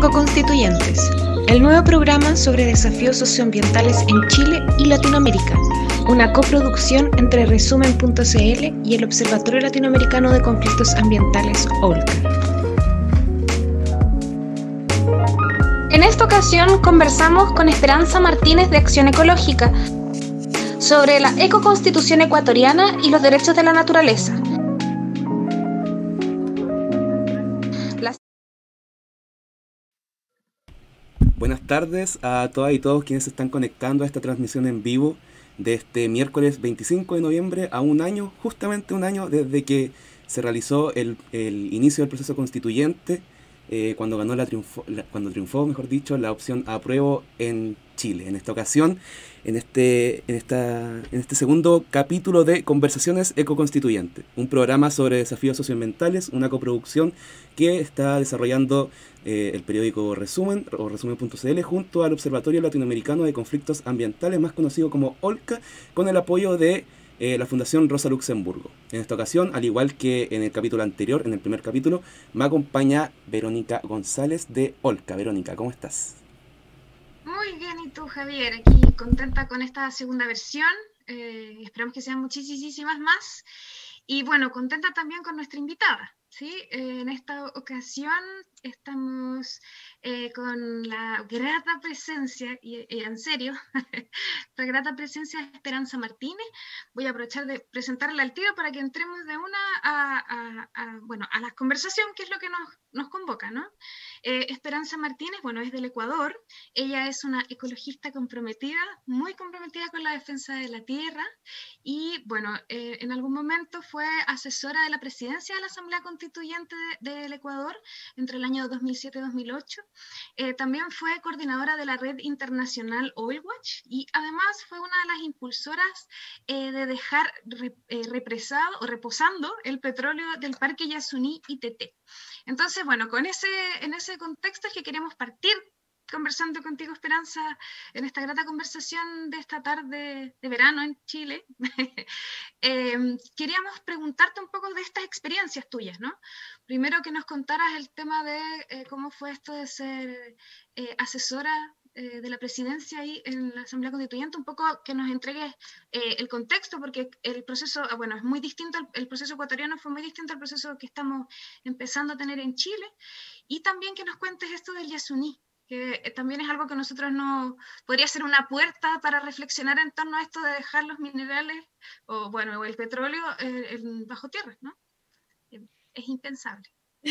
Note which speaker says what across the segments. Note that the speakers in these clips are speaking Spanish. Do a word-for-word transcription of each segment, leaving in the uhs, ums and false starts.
Speaker 1: Ecoconstituyentes, el nuevo programa sobre desafíos socioambientales en Chile y Latinoamérica, una coproducción entre resumen punto c l y el Observatorio Latinoamericano de Conflictos Ambientales, O L C A. En esta ocasión conversamos con Esperanza Martínez de Acción Ecológica sobre la ecoconstitución ecuatoriana y los derechos de la naturaleza. Las...
Speaker 2: Buenas tardes a todas y todos quienes se están conectando a esta transmisión en vivo de este miércoles veinticinco de noviembre, a un año, justamente un año desde que se realizó el, el inicio del proceso constituyente, eh, cuando ganó la triunfo, la, cuando triunfó, mejor dicho, la opción apruebo en Chile. En esta ocasión, en este, en esta, en este segundo capítulo de Conversaciones Ecoconstituyentes, un programa sobre desafíos socioambientales, una coproducción que está desarrollando eh, el periódico Resumen, o resumen punto c l, junto al Observatorio Latinoamericano de Conflictos Ambientales, más conocido como O L C A, con el apoyo de eh, la Fundación Rosa Luxemburgo. En esta ocasión, al igual que en el capítulo anterior, en el primer capítulo, me acompaña Verónica González de O L C A. Verónica, ¿cómo estás?
Speaker 3: Muy bien, ¿y tú, Javier? Aquí contenta con esta segunda versión. Eh, esperamos que sean muchísimas más. Y bueno, contenta también con nuestra invitada, ¿sí? Eh, en esta ocasión estamos eh, con la grata presencia, y, y en serio, la grata presencia de Esperanza Martínez. Voy a aprovechar de presentarla al tiro para que entremos de una a, a, a, bueno, a la conversación, que es lo que nos, nos convoca, ¿no? Eh, Esperanza Martínez, bueno, es del Ecuador. Ella es una ecologista comprometida, muy comprometida con la defensa de la tierra, y bueno, eh, en algún momento fue asesora de la presidencia de la Asamblea Constituyente de, del Ecuador entre el año dos mil siete y dos mil ocho. Eh, también fue coordinadora de la red internacional Oil Watch, y además fue una de las impulsoras eh, de dejar re, eh, represado o reposando el petróleo del Parque Yasuní y Teté. Entonces, bueno, con ese, en ese contexto es que queremos partir conversando contigo, Esperanza, en esta grata conversación de esta tarde de verano en Chile. eh, queríamos preguntarte un poco de estas experiencias tuyas, ¿no? Primero que nos contaras el tema de eh, cómo fue esto de ser eh, asesora eh, de la presidencia ahí en la Asamblea Constituyente, un poco que nos entregues eh, el contexto, porque el proceso, bueno, es muy distinto, el, el proceso ecuatoriano fue muy distinto al proceso que estamos empezando a tener en Chile, y también que nos cuentes esto del Yasuní, que también es algo que nosotros no, podría ser una puerta para reflexionar en torno a esto de dejar los minerales, o bueno, o el petróleo eh, en, bajo tierra, ¿no? Es impensable.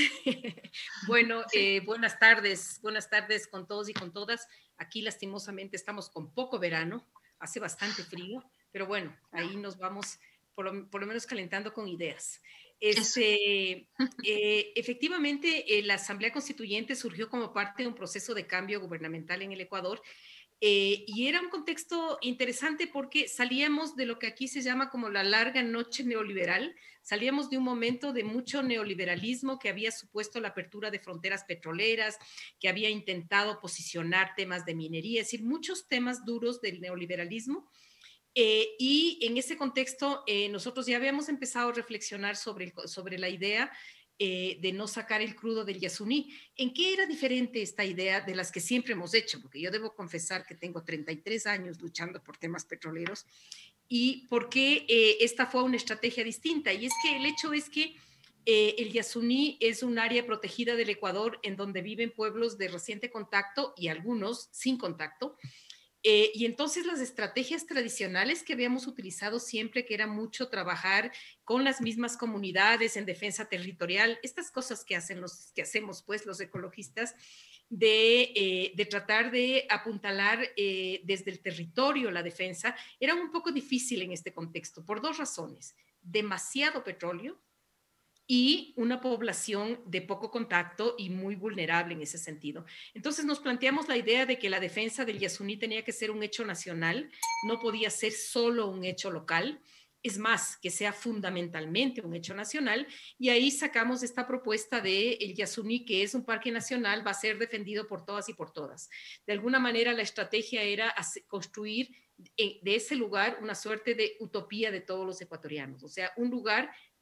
Speaker 4: Bueno, sí. eh, buenas tardes, buenas tardes con todos y con todas. Aquí lastimosamente estamos con poco verano, hace bastante frío, pero bueno, ahí nos vamos por lo, por lo menos calentando con ideas. Este, eh, efectivamente, eh, la Asamblea Constituyente surgió como parte de un proceso de cambio gubernamental en el Ecuador, eh, y era un contexto interesante porque salíamos de lo que aquí se llama como la larga noche neoliberal, salíamos de un momento de mucho neoliberalismo que había supuesto la apertura de fronteras petroleras, que había intentado posicionar temas de minería, es decir, muchos temas duros del neoliberalismo. Eh, y en ese contexto eh, nosotros ya habíamos empezado a reflexionar sobre, el, sobre la idea eh, de no sacar el crudo del Yasuní. ¿En qué era diferente esta idea de las que siempre hemos hecho? Porque yo debo confesar que tengo treinta y tres años luchando por temas petroleros, y por qué eh, esta fue una estrategia distinta. Y es que el hecho es que eh, el Yasuní es un área protegida del Ecuador en donde viven pueblos de reciente contacto y algunos sin contacto. Eh, y entonces las estrategias tradicionales que habíamos utilizado siempre, que era mucho trabajar con las mismas comunidades en defensa territorial, estas cosas que, hacen los, que hacemos pues los ecologistas, de, eh, de tratar de apuntalar eh, desde el territorio la defensa, era un poco difícil en este contexto, por dos razones: demasiado petróleo y una población de poco contacto y muy vulnerable en ese sentido. Entonces nos planteamos la idea de que la defensa del Yasuní tenía que ser un hecho nacional, no podía ser solo un hecho local, es más, que sea fundamentalmente un hecho nacional, y ahí sacamos esta propuesta de el Yasuní, que es un parque nacional, va a ser defendido por todas y por todas. De alguna manera la estrategia era construir de ese lugar una suerte de utopía de todos los ecuatorianos, o sea, un lugar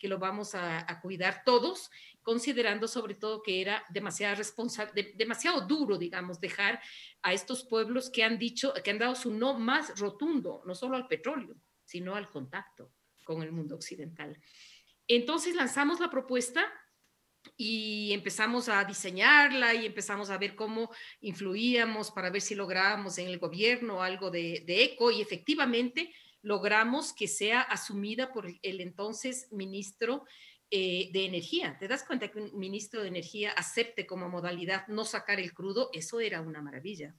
Speaker 4: que lo vamos a, a cuidar todos, considerando sobre todo que era demasiado, responsa- de, demasiado duro, digamos, dejar a estos pueblos que han dicho, que han dado su no más rotundo, no solo al petróleo, sino al contacto con el mundo occidental. Entonces lanzamos la propuesta y empezamos a diseñarla y empezamos a ver cómo influíamos para ver si lográbamos en el gobierno algo de, de eco, y efectivamente logramos que sea asumida por el entonces ministro eh, de Energía. ¿Te das cuenta que un ministro de Energía acepte como modalidad no sacar el crudo? Eso era una maravilla.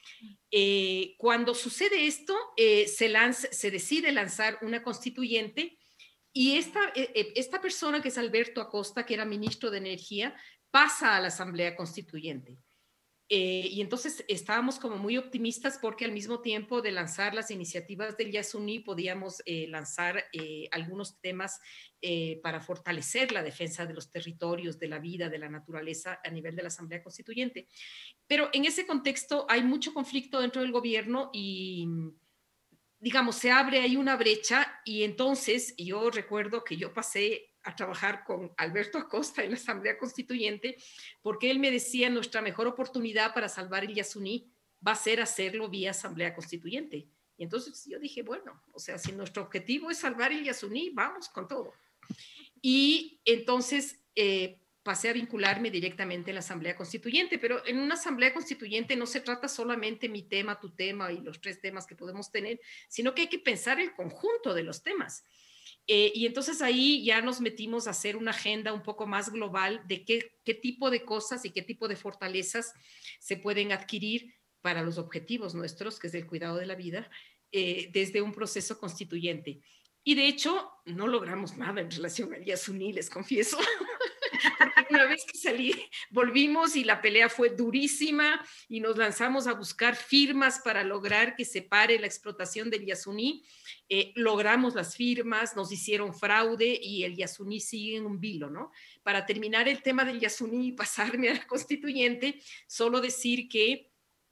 Speaker 4: Eh, cuando sucede esto, eh, se, lanza, se decide lanzar una constituyente. Y esta, esta persona, que es Alberto Acosta, que era ministro de Energía, pasa a la Asamblea Constituyente. Eh, y entonces estábamos como muy optimistas porque al mismo tiempo de lanzar las iniciativas del Yasuní podíamos eh, lanzar eh, algunos temas eh, para fortalecer la defensa de los territorios, de la vida, de la naturaleza a nivel de la Asamblea Constituyente. Pero en ese contexto hay mucho conflicto dentro del gobierno y, digamos, se abre ahí una brecha, y entonces yo recuerdo que yo pasé a trabajar con Alberto Acosta en la Asamblea Constituyente, porque él me decía, nuestra mejor oportunidad para salvar el Yasuní va a ser hacerlo vía Asamblea Constituyente. Y entonces yo dije, bueno, o sea, si nuestro objetivo es salvar el Yasuní, vamos con todo. Y entonces eh, pasé a vincularme directamente en la Asamblea Constituyente, pero en una Asamblea Constituyente no se trata solamente mi tema, tu tema y los tres temas que podemos tener, sino que hay que pensar el conjunto de los temas. Eh, y entonces ahí ya nos metimos a hacer una agenda un poco más global de qué, qué tipo de cosas y qué tipo de fortalezas se pueden adquirir para los objetivos nuestros, que es el cuidado de la vida, eh, desde un proceso constituyente. Y de hecho, no logramos nada en relación al Yasuní, les confieso. Porque una vez que salí, volvimos y la pelea fue durísima y nos lanzamos a buscar firmas para lograr que se pare la explotación del Yasuní. Eh, logramos las firmas, nos hicieron fraude y el Yasuní sigue en un vilo, ¿no? Para terminar el tema del Yasuní y pasarme a la constituyente, solo decir que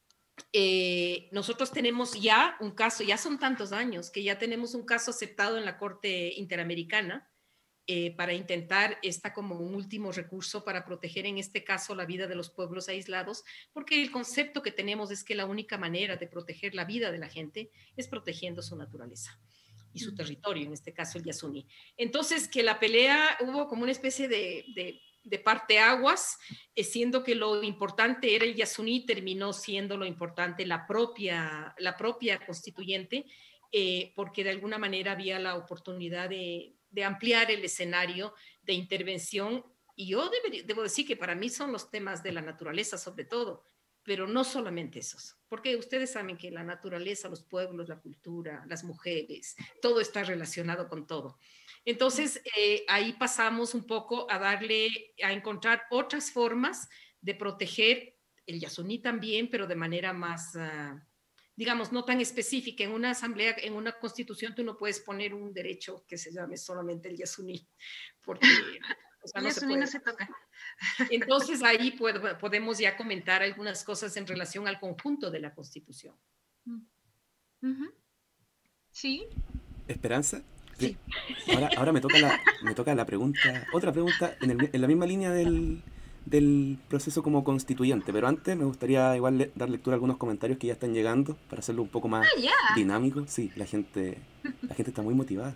Speaker 4: Eh, nosotros tenemos ya un caso, ya son tantos años que ya tenemos un caso aceptado en la Corte Interamericana eh, para intentar esta como un último recurso para proteger en este caso la vida de los pueblos aislados, porque el concepto que tenemos es que la única manera de proteger la vida de la gente es protegiendo su naturaleza y su territorio, en este caso el Yasuní. Entonces, que la pelea hubo como una especie de, de de parteaguas, eh, siendo que lo importante era el Yasuní, terminó siendo lo importante la propia, la propia constituyente, eh, porque de alguna manera había la oportunidad de, de ampliar el escenario de intervención. Y yo debo, debo decir que para mí son los temas de la naturaleza sobre todo, pero no solamente esos, porque ustedes saben que la naturaleza, los pueblos, la cultura, las mujeres, todo está relacionado con todo. Entonces, eh, ahí pasamos un poco a darle, a encontrar otras formas de proteger el Yasuní también, pero de manera más, uh, digamos, no tan específica. En una asamblea, en una constitución, tú no puedes poner un derecho que se llame solamente el Yasuní, porque o sea,
Speaker 3: el
Speaker 4: no,
Speaker 3: Yasuní
Speaker 4: se
Speaker 3: no se toca.
Speaker 4: Entonces, ahí puedo, podemos ya comentar algunas cosas en relación al conjunto de la constitución.
Speaker 3: Uh-huh. ¿Sí?
Speaker 2: ¿Esperanza?
Speaker 4: Sí.
Speaker 2: Ahora, ahora me, toca la, me toca la pregunta, otra pregunta en, el, en la misma línea del, del proceso como constituyente, pero antes me gustaría igual le, dar lectura a algunos comentarios que ya están llegando para hacerlo un poco más
Speaker 3: ah, yeah.
Speaker 2: dinámico. Sí, la gente, la gente está muy motivada.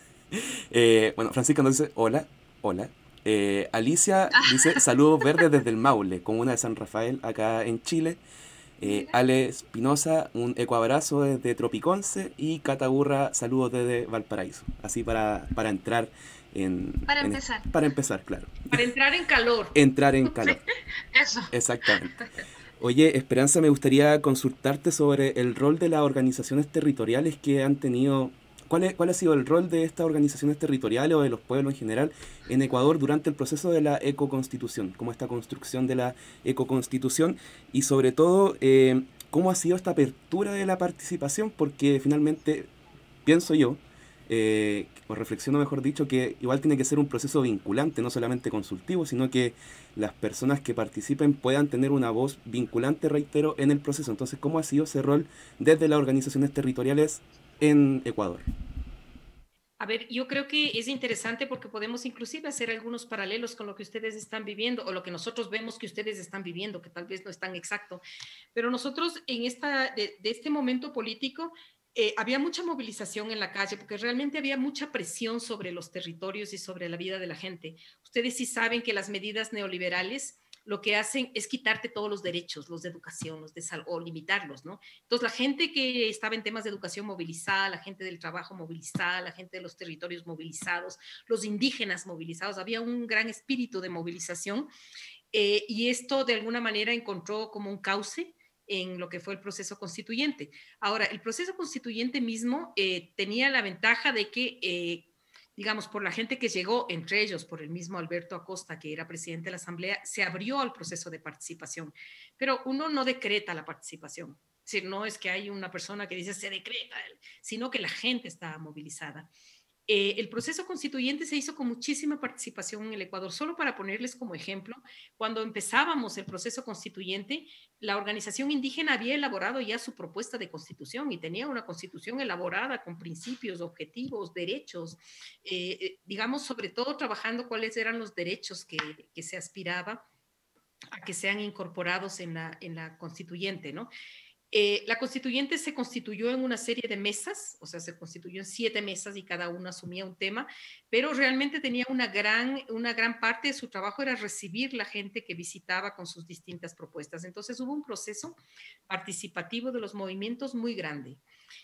Speaker 2: Eh, bueno, Francisca nos dice, hola, hola. Eh, Alicia dice, saludos verdes desde el Maule, comuna de San Rafael, acá en Chile. Eh, Ale Espinosa, un ecoabrazo desde Tropiconce, y Cata Burra, saludos desde Valparaíso. Así para, para entrar en...
Speaker 3: Para
Speaker 2: en,
Speaker 3: empezar.
Speaker 2: Para empezar, claro.
Speaker 4: Para entrar en calor.
Speaker 2: Entrar en calor.
Speaker 3: Eso.
Speaker 2: Exactamente. Oye, Esperanza, me gustaría consultarte sobre el rol de las organizaciones territoriales que han tenido... ¿Cuál, es, ¿Cuál ha sido el rol de estas organizaciones territoriales o de los pueblos en general en Ecuador durante el proceso de la ecoconstitución? ¿Cómo esta construcción de la ecoconstitución? Y sobre todo, eh, ¿cómo ha sido esta apertura de la participación? Porque finalmente, pienso yo, eh, o reflexiono mejor dicho, que igual tiene que ser un proceso vinculante, no solamente consultivo, sino que las personas que participen puedan tener una voz vinculante, reitero, en el proceso. Entonces, ¿cómo ha sido ese rol desde las organizaciones territoriales en Ecuador?
Speaker 4: A ver, yo creo que es interesante porque podemos inclusive hacer algunos paralelos con lo que ustedes están viviendo o lo que nosotros vemos que ustedes están viviendo, que tal vez no es tan exacto. Pero nosotros en esta, de, de este momento político eh, había mucha movilización en la calle porque realmente había mucha presión sobre los territorios y sobre la vida de la gente. Ustedes sí saben que las medidas neoliberales lo que hacen es quitarte todos los derechos, los de educación, los de salud, o limitarlos, ¿no? Entonces, la gente que estaba en temas de educación movilizada, la gente del trabajo movilizada, la gente de los territorios movilizados, los indígenas movilizados, había un gran espíritu de movilización eh, y esto de alguna manera encontró como un cauce en lo que fue el proceso constituyente. Ahora, el proceso constituyente mismo eh, tenía la ventaja de que eh, digamos, por la gente que llegó, entre ellos por el mismo Alberto Acosta, que era presidente de la Asamblea, se abrió al proceso de participación. Pero uno no decreta la participación. Es decir, no es que hay una persona que dice se decreta, sino que la gente está movilizada. Eh, el proceso constituyente se hizo con muchísima participación en el Ecuador. Solo para ponerles como ejemplo, cuando empezábamos el proceso constituyente, la organización indígena había elaborado ya su propuesta de constitución y tenía una constitución elaborada con principios, objetivos, derechos, eh, digamos, sobre todo trabajando cuáles eran los derechos que, que se aspiraba a que sean incorporados en la, en la constituyente, ¿no? Eh, la constituyente se constituyó en una serie de mesas, o sea, se constituyó en siete mesas y cada una asumía un tema, pero realmente tenía una gran, una gran parte de su trabajo era recibir la gente que visitaba con sus distintas propuestas. Entonces hubo un proceso participativo de los movimientos muy grande.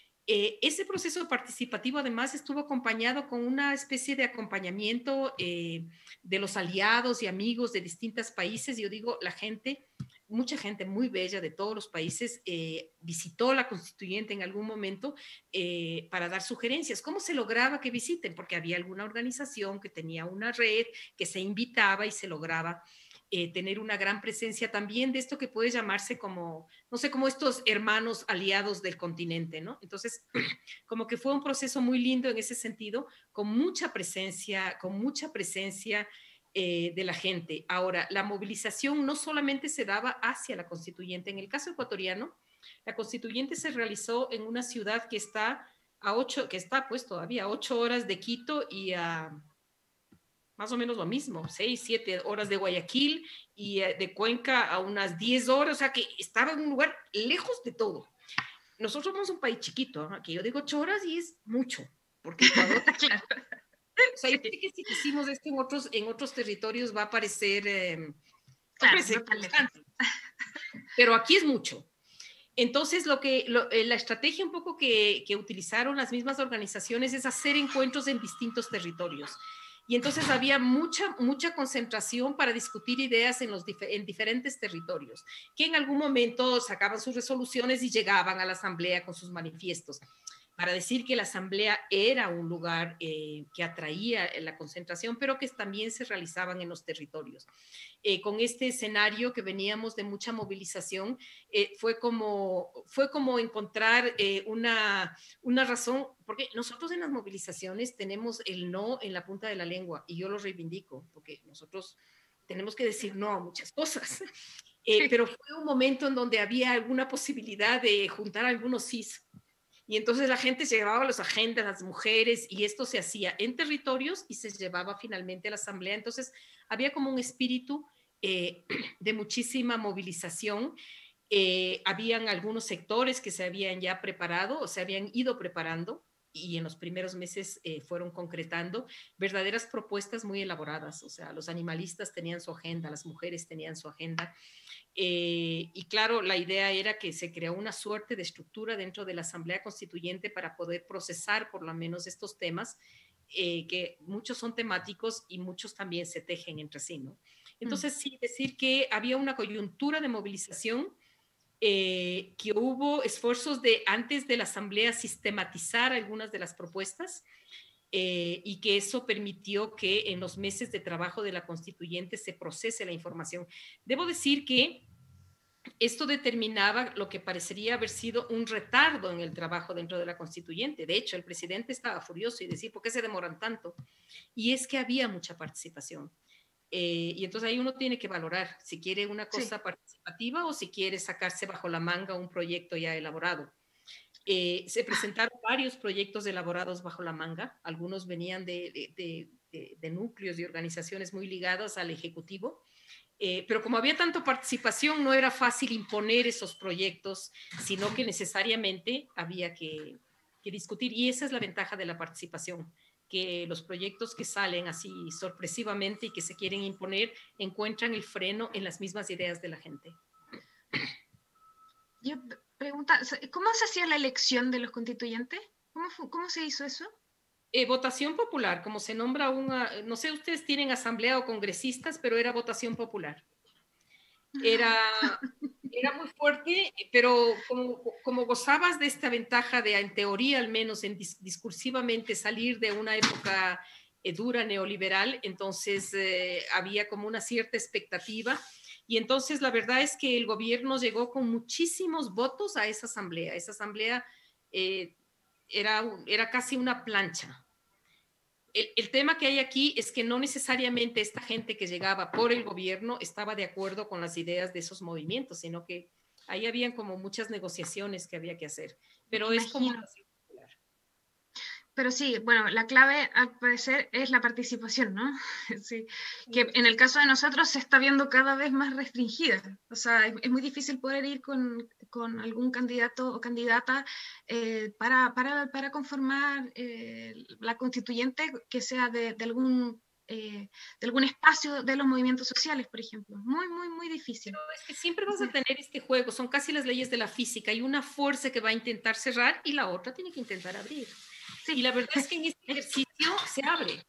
Speaker 4: Eh, ese proceso participativo además estuvo acompañado con una especie de acompañamiento eh, de los aliados y amigos de distintos países. Yo digo, la gente, mucha gente muy bella de todos los países eh, visitó la constituyente en algún momento eh, para dar sugerencias. ¿Cómo se lograba que visiten? Porque había alguna organización que tenía una red que se invitaba y se lograba Eh, tener una gran presencia también de esto que puede llamarse como, no sé, como estos hermanos aliados del continente, ¿no? Entonces, como que fue un proceso muy lindo en ese sentido, con mucha presencia, con mucha presencia eh, de la gente. Ahora, la movilización no solamente se daba hacia la constituyente, en el caso ecuatoriano, la constituyente se realizó en una ciudad que está a ocho, que está pues todavía a ocho horas de Quito y a más o menos lo mismo, seis, siete horas de Guayaquil y de Cuenca a unas diez horas, o sea que estaba en un lugar lejos de todo. Nosotros somos un país chiquito, ¿no? Que yo digo ocho horas y es mucho, porque Ecuador, claro. O sea, yo sé que si hicimos esto en otros, en otros territorios va a parecer, eh,
Speaker 3: claro,
Speaker 4: va a parecer constante, pero aquí es mucho. Entonces, lo que, lo, la estrategia un poco que, que utilizaron las mismas organizaciones es hacer encuentros en distintos territorios. Y entonces había mucha, mucha concentración para discutir ideas en, los dif en diferentes territorios, que en algún momento sacaban sus resoluciones y llegaban a la asamblea con sus manifiestos, para decir que la asamblea era un lugar eh, que atraía la concentración, pero que también se realizaban en los territorios. Eh, con este escenario que veníamos de mucha movilización, eh, fue, como, fue como encontrar eh, una, una razón, porque nosotros en las movilizaciones tenemos el no en la punta de la lengua, y yo lo reivindico, porque nosotros tenemos que decir no a muchas cosas. Eh, sí. Pero fue un momento en donde había alguna posibilidad de juntar algunos sís. Y entonces la gente se llevaba las agendas, las mujeres, y esto se hacía en territorios y se llevaba finalmente a la asamblea. Entonces había como un espíritu eh, de muchísima movilización. Eh, habían algunos sectores que se habían ya preparado o se habían ido preparando y en los primeros meses eh, fueron concretando verdaderas propuestas muy elaboradas. O sea, los animalistas tenían su agenda, las mujeres tenían su agenda. Eh, y claro, la idea era que se creó una suerte de estructura dentro de la Asamblea Constituyente para poder procesar por lo menos estos temas, eh, que muchos son temáticos y muchos también se tejen entre sí, ¿no? Entonces, mm. sí, decir que había una coyuntura de movilización, eh, que hubo esfuerzos de antes de la Asamblea sistematizar algunas de las propuestas, Eh, y que eso permitió que en los meses de trabajo de la constituyente se procese la información. Debo decir que esto determinaba lo que parecería haber sido un retardo en el trabajo dentro de la constituyente. De hecho, el presidente estaba furioso y decía, ¿por qué se demoran tanto? Y es que había mucha participación. Eh, y entonces ahí uno tiene que valorar si quiere una cosa sí. participativa o si quiere sacarse bajo la manga un proyecto ya elaborado. Eh, se presentaron varios proyectos elaborados bajo la manga, algunos venían de, de, de, de, de núcleos y organizaciones muy ligadas al Ejecutivo, eh, pero como había tanta participación no era fácil imponer esos proyectos, sino que necesariamente había que, que discutir, y esa es la ventaja de la participación, que los proyectos que salen así sorpresivamente y que se quieren imponer encuentran el freno en las mismas ideas de la gente.
Speaker 3: Yo pregunta, ¿cómo se hacía la elección de los constituyentes? ¿Cómo, fue, cómo se hizo eso?
Speaker 4: Eh, votación popular, como se nombra una, no sé, ustedes tienen asamblea o congresistas, pero era votación popular. Era, era muy fuerte, pero como, como gozabas de esta ventaja de, en teoría al menos, en dis, discursivamente salir de una época eh, dura neoliberal, entonces eh, había como una cierta expectativa. Y entonces la verdad es que el gobierno llegó con muchísimos votos a esa asamblea. Esa asamblea eh, era, era casi una plancha. El, el tema que hay aquí es que no necesariamente esta gente que llegaba por el gobierno estaba de acuerdo con las ideas de esos movimientos, sino que ahí habían como muchas negociaciones que había que hacer. Pero es como...
Speaker 3: Pero sí, bueno, la clave al parecer es la participación, ¿no? Sí, que en el caso de nosotros se está viendo cada vez más restringida. O sea, es, es muy difícil poder ir con, con algún candidato o candidata eh, para, para, para conformar eh, la constituyente que sea de, de algún... Eh, de algún espacio de los movimientos sociales, por ejemplo. Muy, muy, muy difícil.
Speaker 4: Pero es que siempre vas a tener este juego, son casi las leyes de la física. Hay una fuerza que va a intentar cerrar y la otra tiene que intentar abrir. Sí. Y la verdad es que en este ejercicio se abre.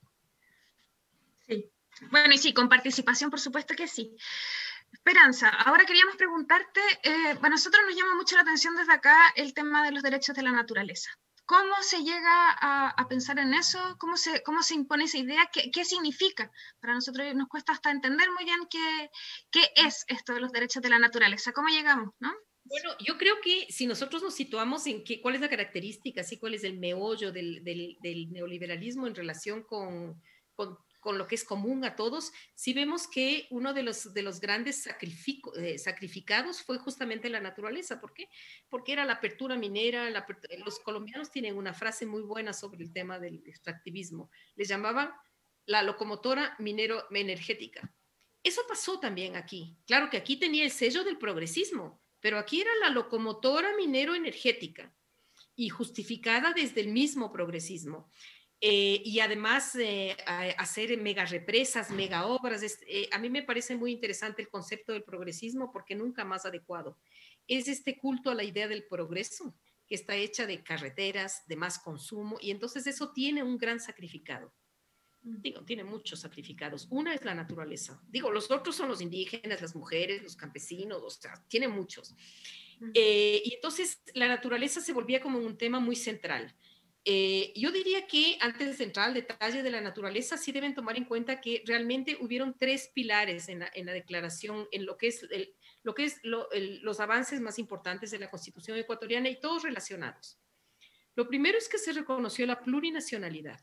Speaker 3: Sí. Bueno, y sí, con participación, por supuesto que sí. Esperanza, ahora queríamos preguntarte, eh, para nosotros nos llama mucho la atención desde acá el tema de los derechos de la naturaleza. ¿Cómo se llega a, a pensar en eso? ¿Cómo se, cómo se impone esa idea? ¿Qué, qué significa? Para nosotros nos cuesta hasta entender muy bien qué, qué es esto de los derechos de la naturaleza. ¿Cómo llegamos, no?
Speaker 4: Bueno, yo creo que si nosotros nos situamos en qué, cuál es la característica, ¿sí? Cuál es el meollo del, del, del neoliberalismo en relación con, con, con lo que es común a todos, sí vemos que uno de los, de los grandes eh, sacrificados fue justamente la naturaleza. ¿Por qué? Porque era la apertura minera. La, los colombianos tienen una frase muy buena sobre el tema del extractivismo. Les llamaban la locomotora minero-energética. Eso pasó también aquí. Claro que aquí tenía el sello del progresismo, pero aquí era la locomotora minero-energética y justificada desde el mismo progresismo. Eh, y además eh, a, hacer mega represas, mega obras. Eh, a mí me parece muy interesante el concepto del progresismo porque nunca más adecuado. Es este culto a la idea del progreso que está hecha de carreteras, de más consumo, y entonces eso tiene un gran sacrificado. Digo, tiene muchos sacrificados. Una es la naturaleza. Digo, los otros son los indígenas, las mujeres, los campesinos, o sea, tiene muchos. Eh, y entonces la naturaleza se volvía como un tema muy central. Eh, yo diría que antes de entrar al detalle de la naturaleza, sí deben tomar en cuenta que realmente hubieron tres pilares en la, en la declaración, en lo que es, el, lo que es lo, el, los avances más importantes de la Constitución ecuatoriana y todos relacionados. Lo primero es que se reconoció la plurinacionalidad.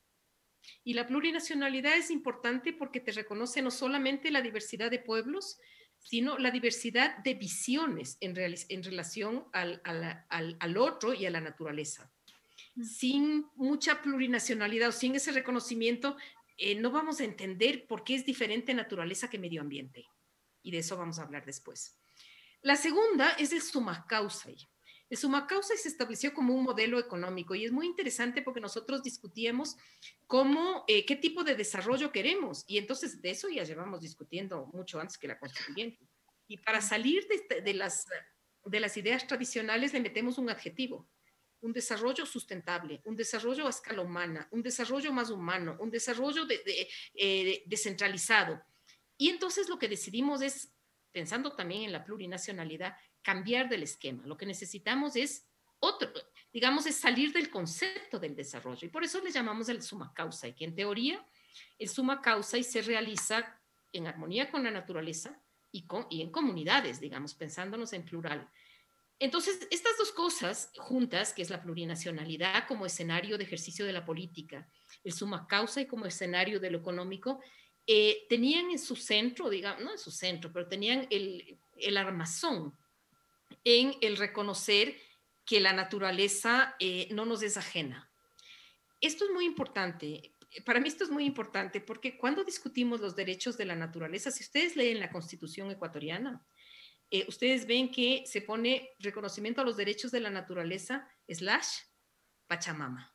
Speaker 4: Y la plurinacionalidad es importante porque te reconoce no solamente la diversidad de pueblos, sino la diversidad de visiones en, real, en relación al, al, al, al otro y a la naturaleza. Sin mucha plurinacionalidad o sin ese reconocimiento, eh, no vamos a entender por qué es diferente naturaleza que medio ambiente. Y de eso vamos a hablar después. La segunda es el summa causa. El summa causa se estableció como un modelo económico y es muy interesante porque nosotros discutíamos cómo, eh, qué tipo de desarrollo queremos y entonces de eso ya llevamos discutiendo mucho antes que la constituyente. Y para salir de, de, las, de las ideas tradicionales le metemos un adjetivo, un desarrollo sustentable, un desarrollo a escala humana, un desarrollo más humano, un desarrollo de, de, eh, descentralizado. Y entonces lo que decidimos es, pensando también en la plurinacionalidad, cambiar del esquema. Lo que necesitamos es otro, digamos, es salir del concepto del desarrollo. Y por eso le llamamos el summa causa, y que en teoría el summa causa se realiza en armonía con la naturaleza y, con, y en comunidades, digamos, pensándonos en plural. Entonces, estas dos cosas juntas, que es la plurinacionalidad como escenario de ejercicio de la política, el summa causa y como escenario de lo económico, eh, tenían en su centro, digamos, no en su centro, pero tenían el, el armazón en el reconocer que la naturaleza eh, no nos es ajena. Esto es muy importante. Para mí esto es muy importante porque cuando discutimos los derechos de la naturaleza, si ustedes leen la Constitución ecuatoriana, eh, ustedes ven que se pone reconocimiento a los derechos de la naturaleza slash Pachamama.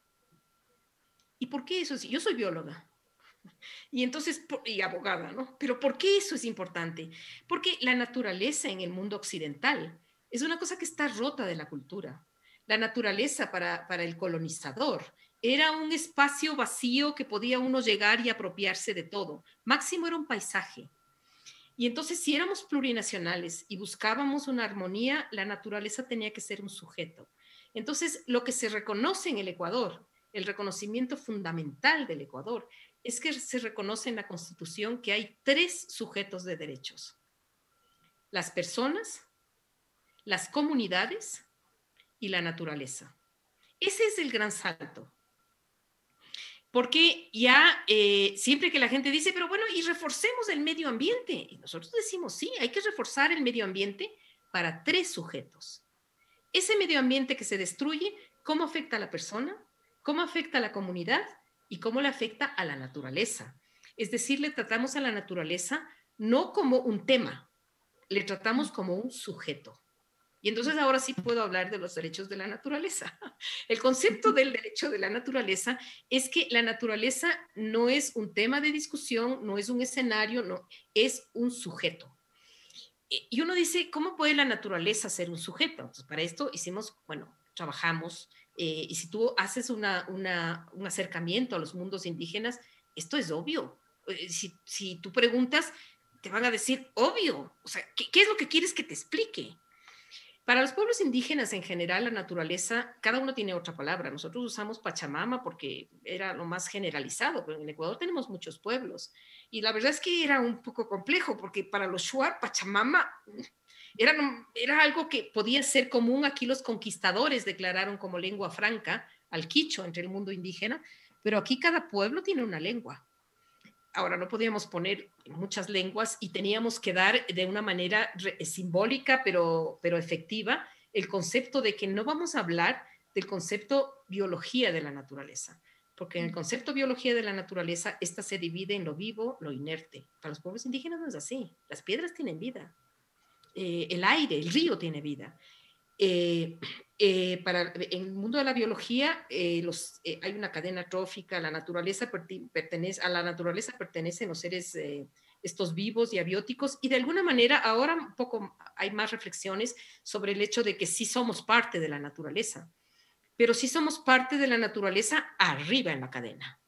Speaker 4: ¿Y por qué eso? Yo soy bióloga. Y entonces, y abogada, ¿no? Pero ¿por qué eso es importante? Porque la naturaleza en el mundo occidental es una cosa que está rota de la cultura. La naturaleza para, para el colonizador era un espacio vacío que podía uno llegar y apropiarse de todo. Máximo era un paisaje. Y entonces, si éramos plurinacionales y buscábamos una armonía, la naturaleza tenía que ser un sujeto. Entonces, lo que se reconoce en el Ecuador, el reconocimiento fundamental del Ecuador, es que se reconoce en la Constitución que hay tres sujetos de derechos: las personas, las comunidades y la naturaleza. Ese es el gran salto. Porque ya eh, siempre que la gente dice, pero bueno, y reforcemos el medio ambiente. Y nosotros decimos, sí, hay que reforzar el medio ambiente para tres sujetos. Ese medio ambiente que se destruye, ¿cómo afecta a la persona? ¿Cómo afecta a la comunidad? ¿Y cómo le afecta a la naturaleza? Es decir, le tratamos a la naturaleza no como un tema, le tratamos como un sujeto. Y entonces ahora sí puedo hablar de los derechos de la naturaleza. El concepto del derecho de la naturaleza es que la naturaleza no es un tema de discusión, no es un escenario, no, es un sujeto. Y uno dice, ¿cómo puede la naturaleza ser un sujeto? Entonces, para esto hicimos, bueno, trabajamos, eh, y si tú haces una, una, un acercamiento a los mundos indígenas, esto es obvio. Si, si tú preguntas, te van a decir, obvio. O sea, ¿qué, qué es lo que quieres que te explique? Para los pueblos indígenas en general, la naturaleza, cada uno tiene otra palabra. Nosotros usamos Pachamama porque era lo más generalizado, pero en Ecuador tenemos muchos pueblos. Y la verdad es que era un poco complejo porque para los Shuar, Pachamama era, era algo que podía ser común. Aquí los conquistadores declararon como lengua franca al quichua entre el mundo indígena, pero aquí cada pueblo tiene una lengua. Ahora, no podíamos poner muchas lenguas y teníamos que dar de una manera simbólica, pero, pero efectiva, el concepto de que no vamos a hablar del concepto biología de la naturaleza, porque en el concepto biología de la naturaleza, esta se divide en lo vivo, lo inerte. Para los pueblos indígenas no es así. Las piedras tienen vida, eh, el aire, el río tiene vida. Eh, eh, para, en el mundo de la biología eh, los, eh, hay una cadena trófica, la naturaleza pertenece, a la naturaleza pertenecen los seres eh, estos vivos y abióticos, y de alguna manera ahora un poco hay más reflexiones sobre el hecho de que sí somos parte de la naturaleza, pero sí somos parte de la naturaleza arriba en la cadena.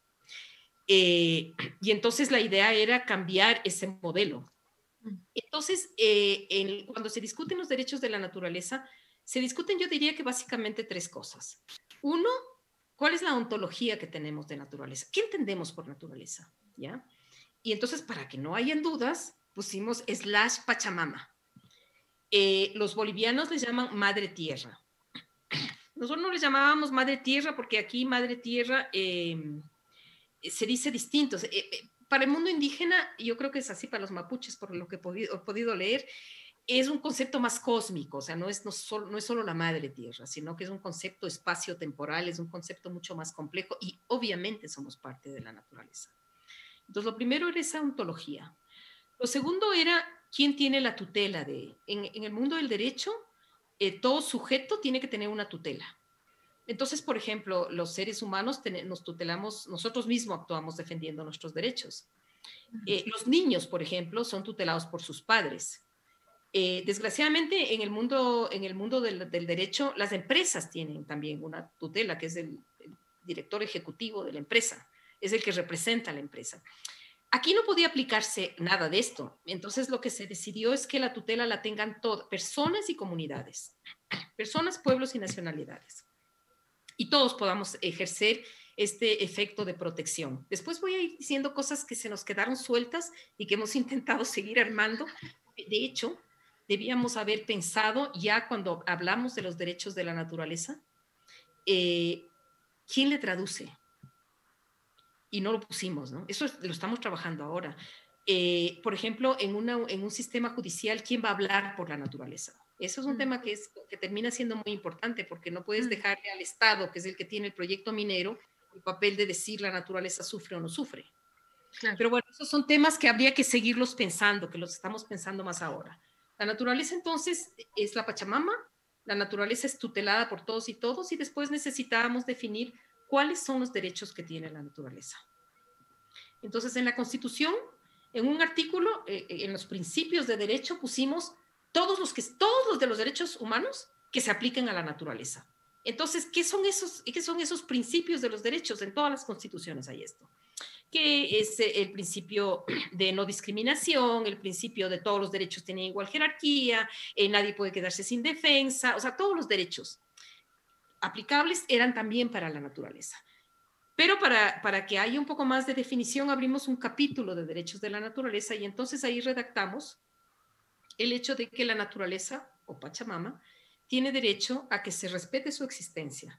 Speaker 4: Eh, y entonces la idea era cambiar ese modelo. Entonces, eh, en, cuando se discuten los derechos de la naturaleza, se discuten, yo diría que básicamente tres cosas. Uno, ¿cuál es la ontología que tenemos de naturaleza? ¿Qué entendemos por naturaleza? ¿Ya? Y entonces, para que no hayan dudas, pusimos slash Pachamama. Eh, los bolivianos les llaman Madre Tierra. Nosotros no les llamábamos Madre Tierra porque aquí Madre Tierra eh, se dice distinto. Eh, eh, para el mundo indígena, yo creo que es así para los mapuches, por lo que he podido, he podido leer, es un concepto más cósmico, o sea, no es, no, solo, no es solo la madre tierra, sino que es un concepto espacio-temporal, es un concepto mucho más complejo y obviamente somos parte de la naturaleza. Entonces, lo primero era esa ontología. Lo segundo era quién tiene la tutela de... En, en el mundo del derecho, eh, todo sujeto tiene que tener una tutela. Entonces, por ejemplo, los seres humanos ten, nos tutelamos, nosotros mismos actuamos defendiendo nuestros derechos. Eh, los niños, por ejemplo, son tutelados por sus padres. Eh, desgraciadamente, en el mundo, en el mundo del, del derecho, las empresas tienen también una tutela, que es el, el director ejecutivo de la empresa, es el que representa a la empresa. Aquí no podía aplicarse nada de esto, entonces lo que se decidió es que la tutela la tengan todas, personas y comunidades, personas, pueblos y nacionalidades, y todos podamos ejercer este efecto de protección. Después voy a ir diciendo cosas que se nos quedaron sueltas y que hemos intentado seguir armando. De hecho, debíamos haber pensado ya cuando hablamos de los derechos de la naturaleza, eh, ¿quién le traduce? Y no lo pusimos, ¿no? Eso es, lo estamos trabajando ahora. Eh, por ejemplo, en, una, en un sistema judicial, ¿quién va a hablar por la naturaleza? Eso es un mm. tema que, es, que termina siendo muy importante porque no puedes mm. dejarle al Estado, que es el que tiene el proyecto minero, el papel de decir la naturaleza sufre o no sufre. Claro. Pero bueno, esos son temas que habría que seguirlos pensando, que los estamos pensando más ahora. La naturaleza entonces es la Pachamama, la naturaleza es tutelada por todos y todos y después necesitábamos definir cuáles son los derechos que tiene la naturaleza. Entonces en la Constitución, en un artículo, eh, en los principios de derecho pusimos todos los, que, todos los de los derechos humanos que se apliquen a la naturaleza. Entonces, ¿qué son esos, qué son esos principios de los derechos? En todas las constituciones hay esto. Que es el principio de no discriminación, el principio de todos los derechos tienen igual jerarquía, eh, nadie puede quedarse sin defensa, o sea, todos los derechos aplicables eran también para la naturaleza. Pero para, para que haya un poco más de definición, abrimos un capítulo de derechos de la naturaleza y entonces ahí redactamos el hecho de que la naturaleza, o Pachamama, tiene derecho a que se respete su existencia,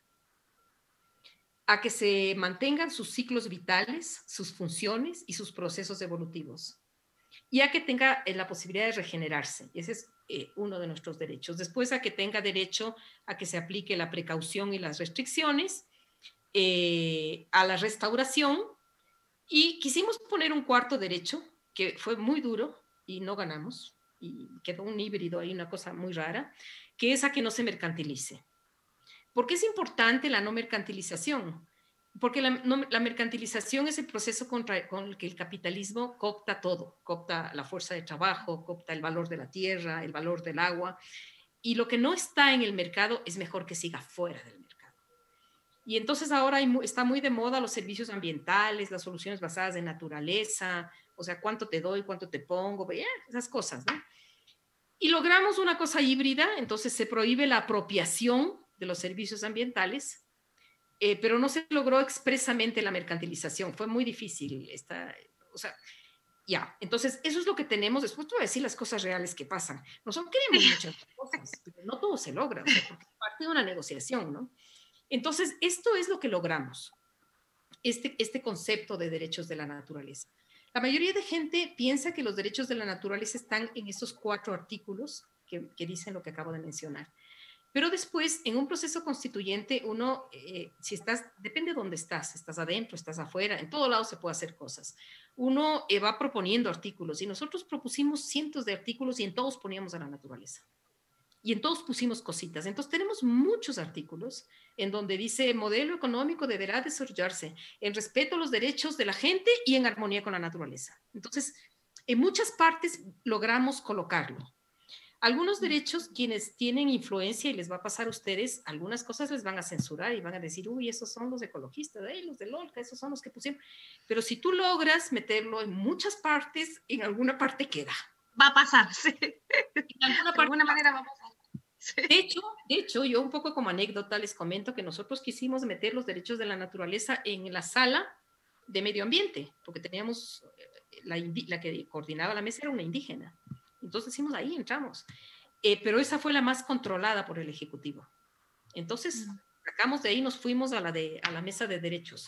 Speaker 4: a que se mantengan sus ciclos vitales, sus funciones y sus procesos evolutivos, y a que tenga eh, la posibilidad de regenerarse. Ese es eh, uno de nuestros derechos. Después, a que tenga derecho a que se aplique la precaución y las restricciones, eh, a la restauración, y quisimos poner un cuarto derecho, que fue muy duro y no ganamos, y quedó un híbrido ahí, una cosa muy rara, que es a que no se mercantilice. ¿Por qué es importante la no mercantilización? Porque la, no, la mercantilización es el proceso contra, con el que el capitalismo coopta todo, coopta la fuerza de trabajo, coopta el valor de la tierra, el valor del agua, y lo que no está en el mercado es mejor que siga fuera del mercado. Y entonces ahora hay, está muy de moda los servicios ambientales, las soluciones basadas en naturaleza, o sea, cuánto te doy, cuánto te pongo, yeah, esas cosas, ¿no? Y logramos una cosa híbrida, entonces se prohíbe la apropiación de los servicios ambientales, eh, pero no se logró expresamente la mercantilización, fue muy difícil, esta, o sea, ya, entonces eso es lo que tenemos. Después te voy a decir las cosas reales que pasan. Nosotros queremos muchas cosas, pero no todo se logra, o sea, porque es parte de una negociación, ¿no? Entonces, esto es lo que logramos, este, este concepto de derechos de la naturaleza. La mayoría de gente piensa que los derechos de la naturaleza están en esos cuatro artículos que, que dicen lo que acabo de mencionar. Pero después, en un proceso constituyente, uno, eh, si estás, depende de dónde estás, estás adentro, estás afuera, en todo lado se puede hacer cosas. Uno eh, va proponiendo artículos y nosotros propusimos cientos de artículos y en todos poníamos a la naturaleza. Y en todos pusimos cositas. Entonces tenemos muchos artículos en donde dice modelo económico deberá desarrollarse en respeto a los derechos de la gente y en armonía con la naturaleza. Entonces, en muchas partes logramos colocarlo. Algunos derechos, quienes tienen influencia y les va a pasar a ustedes, algunas cosas les van a censurar y van a decir, uy, esos son los ecologistas, hey, los del Olca, esos son los que pusieron. Pero si tú logras meterlo en muchas partes, en alguna parte queda.
Speaker 3: Va a pasar, sí.
Speaker 4: En alguna,
Speaker 3: de alguna manera va a pasar. Sí.
Speaker 4: De hecho, de hecho, yo un poco como anécdota les comento que nosotros quisimos meter los derechos de la naturaleza en la sala de medio ambiente, porque teníamos, la, la que coordinaba la mesa era una indígena. Entonces decimos, ahí entramos. Eh, pero esa fue la más controlada por el Ejecutivo. Entonces, mm. sacamos de ahí, nos fuimos a la, de, a la mesa de derechos.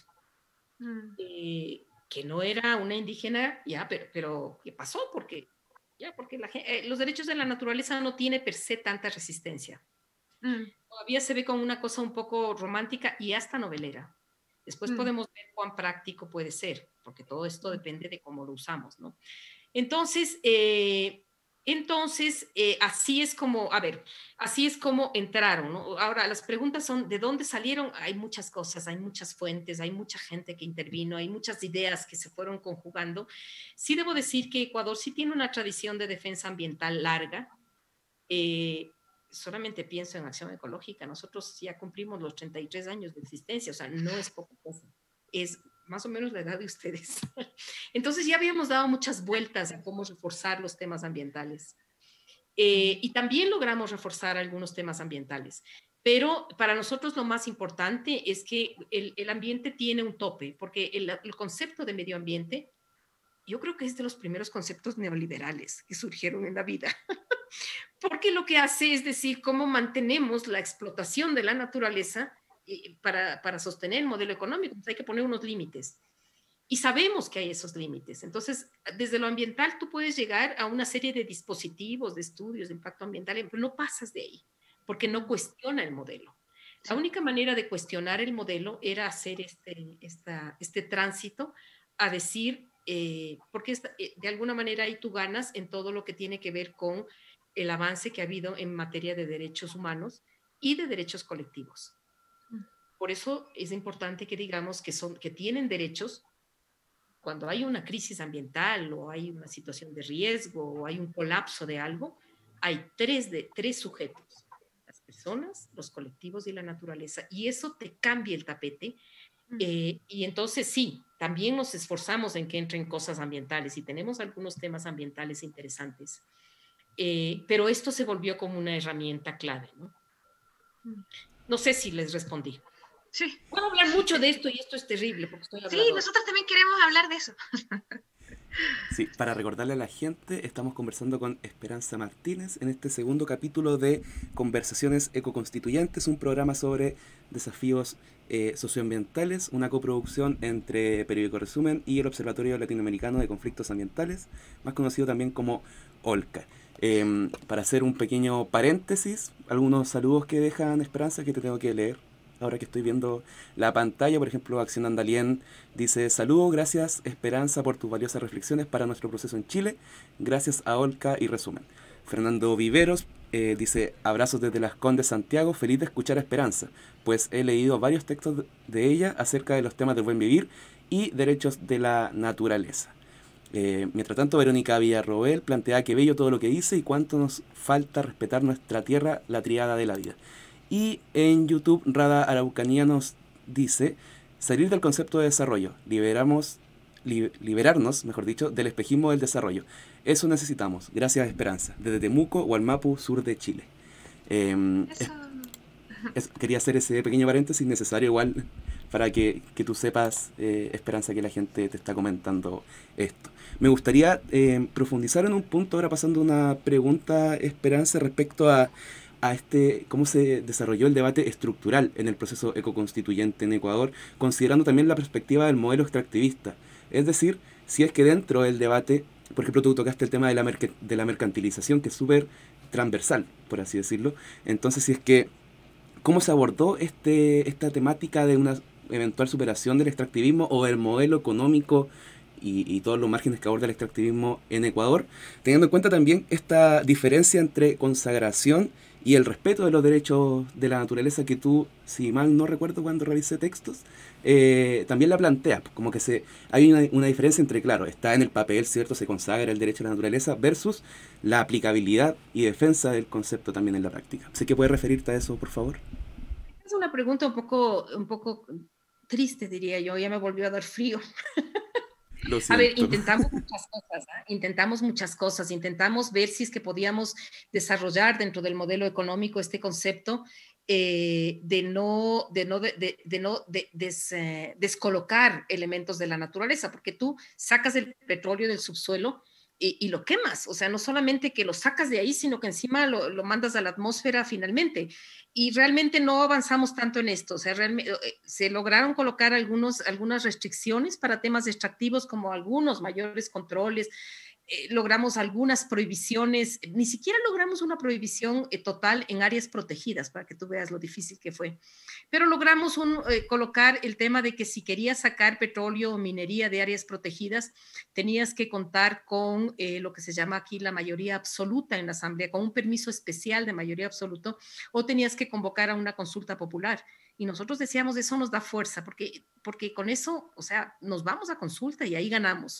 Speaker 4: Mm. Eh, que no era una indígena, ya, pero, pero ¿qué pasó? Porque... Ya, porque la, eh, los derechos de la naturaleza no tiene per se tanta resistencia. Mm. Todavía se ve como una cosa un poco romántica y hasta novelera. Después mm. podemos ver cuán práctico puede ser, porque todo esto depende de cómo lo usamos, ¿no? Entonces, eh, entonces eh, así es como, a ver, así es como entraron, ¿no? Ahora, las preguntas son, ¿de dónde salieron? Hay muchas cosas, hay muchas fuentes, hay mucha gente que intervino, hay muchas ideas que se fueron conjugando. Sí debo decir que Ecuador sí tiene una tradición de defensa ambiental larga. Eh, solamente pienso en Acción Ecológica. Nosotros ya cumplimos los treinta y tres años de existencia, o sea, no es poca cosa. Es más o menos la edad de ustedes. Entonces ya habíamos dado muchas vueltas a cómo reforzar los temas ambientales. Eh, y también logramos reforzar algunos temas ambientales. Pero para nosotros lo más importante es que el, el ambiente tiene un tope, porque el, el concepto de medio ambiente, yo creo que es de los primeros conceptos neoliberales que surgieron en la vida. Porque lo que hace es decir cómo mantenemos la explotación de la naturaleza para, para sostener el modelo económico. Pues hay que poner unos límites. Y sabemos que hay esos límites. Entonces, desde lo ambiental tú puedes llegar a una serie de dispositivos, de estudios de impacto ambiental, pero no pasas de ahí, porque no cuestiona el modelo. La única manera de cuestionar el modelo era hacer este, esta, este tránsito a decir, eh, porque esta, eh, de alguna manera ahí tú ganas en todo lo que tiene que ver con el avance que ha habido en materia de derechos humanos y de derechos colectivos. Por eso es importante que digamos que, son, que tienen derechos cuando hay una crisis ambiental o hay una situación de riesgo o hay un colapso de algo, hay tres, de, tres sujetos, las personas, los colectivos y la naturaleza, y eso te cambia el tapete. Eh, y entonces sí, también nos esforzamos en que entren cosas ambientales y tenemos algunos temas ambientales interesantes, eh, pero esto se volvió como una herramienta clave, ¿no? No sé si les respondí.
Speaker 3: Sí.
Speaker 4: Puedo hablar mucho de esto y esto es terrible porque estoy hablando.
Speaker 3: Sí, nosotros también queremos hablar de eso.
Speaker 2: Sí, para recordarle a la gente, estamos conversando con Esperanza Martínez en este segundo capítulo de Conversaciones Ecoconstituyentes, un programa sobre desafíos eh, socioambientales, una coproducción entre Periódico Resumen y el Observatorio Latinoamericano de Conflictos Ambientales, más conocido también como OLCA. Eh, para hacer un pequeño paréntesis, algunos saludos que dejan Esperanza que te tengo que leer. Ahora que estoy viendo la pantalla, por ejemplo, Acción Andalien dice: saludos, gracias Esperanza por tus valiosas reflexiones para nuestro proceso en Chile, gracias a OLCA y Resumen. Fernando Viveros eh, dice: abrazos desde Las Condes, Santiago, feliz de escuchar a Esperanza, pues he leído varios textos de ella acerca de los temas del buen vivir y derechos de la naturaleza. Eh, mientras tanto, Verónica Villarroel plantea que bello todo lo que dice y cuánto nos falta respetar nuestra tierra, la triada de la vida. Y en YouTube, Rada Araucanía nos dice: salir del concepto de desarrollo, liberamos, li, liberarnos, mejor dicho, del espejismo del desarrollo. Eso necesitamos. Gracias, Esperanza. Desde Temuco, Hualmapu, sur de Chile. Eh, es, es, quería hacer ese pequeño paréntesis necesario igual para que, que tú sepas, eh, Esperanza, que la gente te está comentando esto. Me gustaría eh, profundizar en un punto, ahora pasando una pregunta, Esperanza, respecto a a este cómo se desarrolló el debate estructural en el proceso ecoconstituyente en Ecuador, considerando también la perspectiva del modelo extractivista. Es decir, si es que dentro del debate, por ejemplo, tú tocaste el tema de la, merc de la mercantilización, que es súper transversal, por así decirlo. Entonces, si es que, ¿cómo se abordó este, esta temática de una eventual superación del extractivismo o del modelo económico y, y todos los márgenes que aborda el extractivismo en Ecuador, teniendo en cuenta también esta diferencia entre consagración y el respeto de los derechos de la naturaleza que tú, si mal no recuerdo cuando revisé textos, eh, también la planteas, como que se hay una, una diferencia entre, claro, está en el papel, ¿cierto?, se consagra el derecho a la naturaleza, versus la aplicabilidad y defensa del concepto también en la práctica. ¿Sé que puedes referirte a eso, por favor?
Speaker 4: Es una pregunta un poco, un poco triste, diría yo, ya me volvió a dar frío. A ver, intentamos muchas cosas, ¿eh? intentamos muchas cosas, intentamos ver si es que podíamos desarrollar dentro del modelo económico este concepto eh, de no, de no, de, de, de no de, des, eh, descolocar elementos de la naturaleza, porque tú sacas el petróleo del subsuelo y, y lo quemas, o sea, no solamente que lo sacas de ahí, sino que encima lo, lo mandas a la atmósfera finalmente. Y realmente no avanzamos tanto en esto, o sea, realmente se lograron colocar algunos, algunas restricciones para temas extractivos, como algunos mayores controles, eh, logramos algunas prohibiciones, ni siquiera logramos una prohibición eh, total en áreas protegidas, para que tú veas lo difícil que fue, pero logramos un, eh, colocar el tema de que si querías sacar petróleo o minería de áreas protegidas, tenías que contar con eh, lo que se llama aquí la mayoría absoluta en la asamblea, con un permiso especial de mayoría absoluta, o tenías que convocar a una consulta popular. Y nosotros decíamos, eso nos da fuerza, porque, porque con eso, o sea, nos vamos a consulta y ahí ganamos.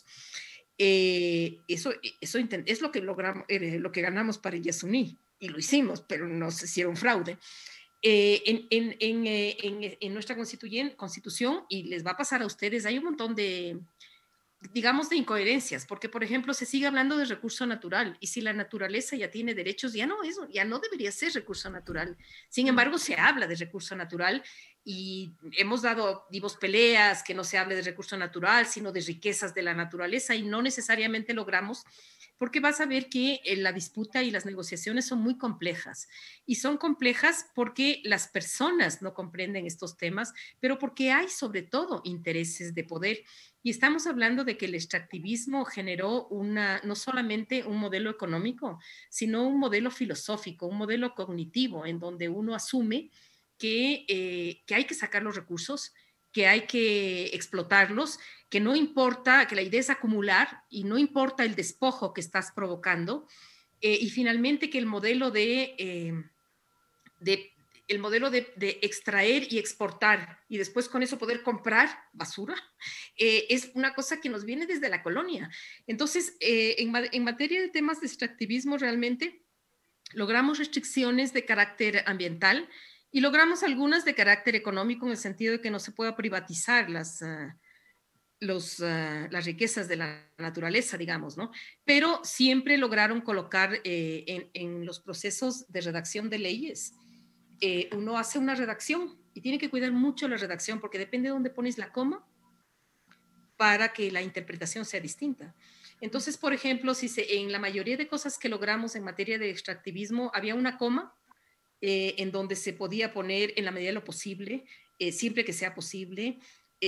Speaker 4: Eh, eso, eso es lo que, logramos, eh, lo que ganamos para el Yasuní, y lo hicimos, pero nos hicieron fraude. Eh, en, en, en, eh, en, en nuestra constitución, y les va a pasar a ustedes, hay un montón de, digamos, de incoherencias, porque, por ejemplo, se sigue hablando de recurso natural, y si la naturaleza ya tiene derechos, ya no, eso, ya no debería ser recurso natural. Sin embargo, se habla de recurso natural, y hemos dado vivos peleas, que no se hable de recurso natural, sino de riquezas de la naturaleza, y no necesariamente logramos, porque vas a ver que eh, la disputa y las negociaciones son muy complejas, y son complejas porque las personas no comprenden estos temas, pero porque hay sobre todo intereses de poder. Y estamos hablando de que el extractivismo generó una, no solamente un modelo económico, sino un modelo filosófico, un modelo cognitivo, en donde uno asume que, eh, que hay que sacar los recursos, que hay que explotarlos, que no importa, que la idea es acumular y no importa el despojo que estás provocando, eh, y finalmente que el modelo de, eh, de el modelo de, de extraer y exportar y después con eso poder comprar basura, eh, es una cosa que nos viene desde la colonia. Entonces, eh, en, en materia de temas de extractivismo, realmente logramos restricciones de carácter ambiental y logramos algunas de carácter económico, en el sentido de que no se pueda privatizar las, uh, los, uh, las riquezas de la naturaleza, digamos, ¿no? Pero siempre lograron colocar eh, en, en los procesos de redacción de leyes, eh, uno hace una redacción y tiene que cuidar mucho la redacción, porque depende de dónde pones la coma para que la interpretación sea distinta. Entonces, por ejemplo, si se, en la mayoría de cosas que logramos en materia de extractivismo había una coma eh, en donde se podía poner en la medida de lo posible, eh, siempre que sea posible,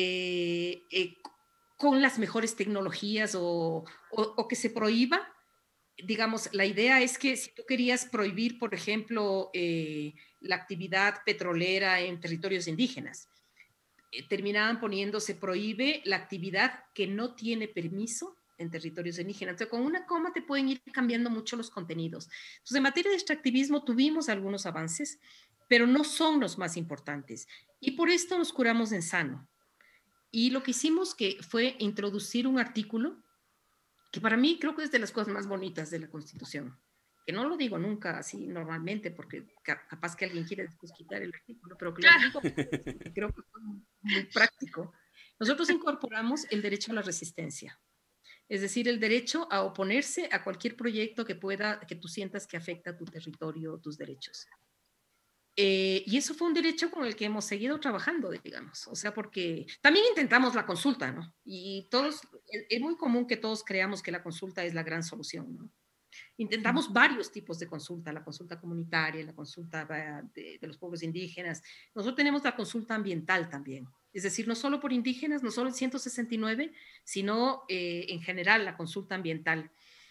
Speaker 4: eh, eh, con las mejores tecnologías, o, o, o que se prohíba. Digamos, la idea es que si tú querías prohibir, por ejemplo, eh, la actividad petrolera en territorios indígenas, eh, terminaban poniendo, se prohíbe la actividad que no tiene permiso en territorios indígenas. Entonces, con una coma te pueden ir cambiando mucho los contenidos. Entonces, en materia de extractivismo tuvimos algunos avances, pero no son los más importantes. Y por esto nos curamos en sano. Y lo que hicimos que fue introducir un artículo que para mí creo que es de las cosas más bonitas de la Constitución, que no lo digo nunca así normalmente, porque capaz que alguien quiere después quitar el artículo, pero que lo digo porque creo que fue muy práctico. Nosotros incorporamos el derecho a la resistencia, es decir, el derecho a oponerse a cualquier proyecto que pueda, que tú sientas que afecta a tu territorio o tus derechos. Eh, y eso fue un derecho con el que hemos seguido trabajando, digamos, o sea, porque también intentamos la consulta, ¿no? Y todos, es, es muy común que todos creamos que la consulta es la gran solución, ¿no? Intentamos varios tipos de consulta, la consulta comunitaria, la consulta de, de los pueblos indígenas. Nosotros tenemos la consulta ambiental también, es decir, no solo por indígenas, no solo el ciento sesenta y nueve, sino eh, en general la consulta ambiental.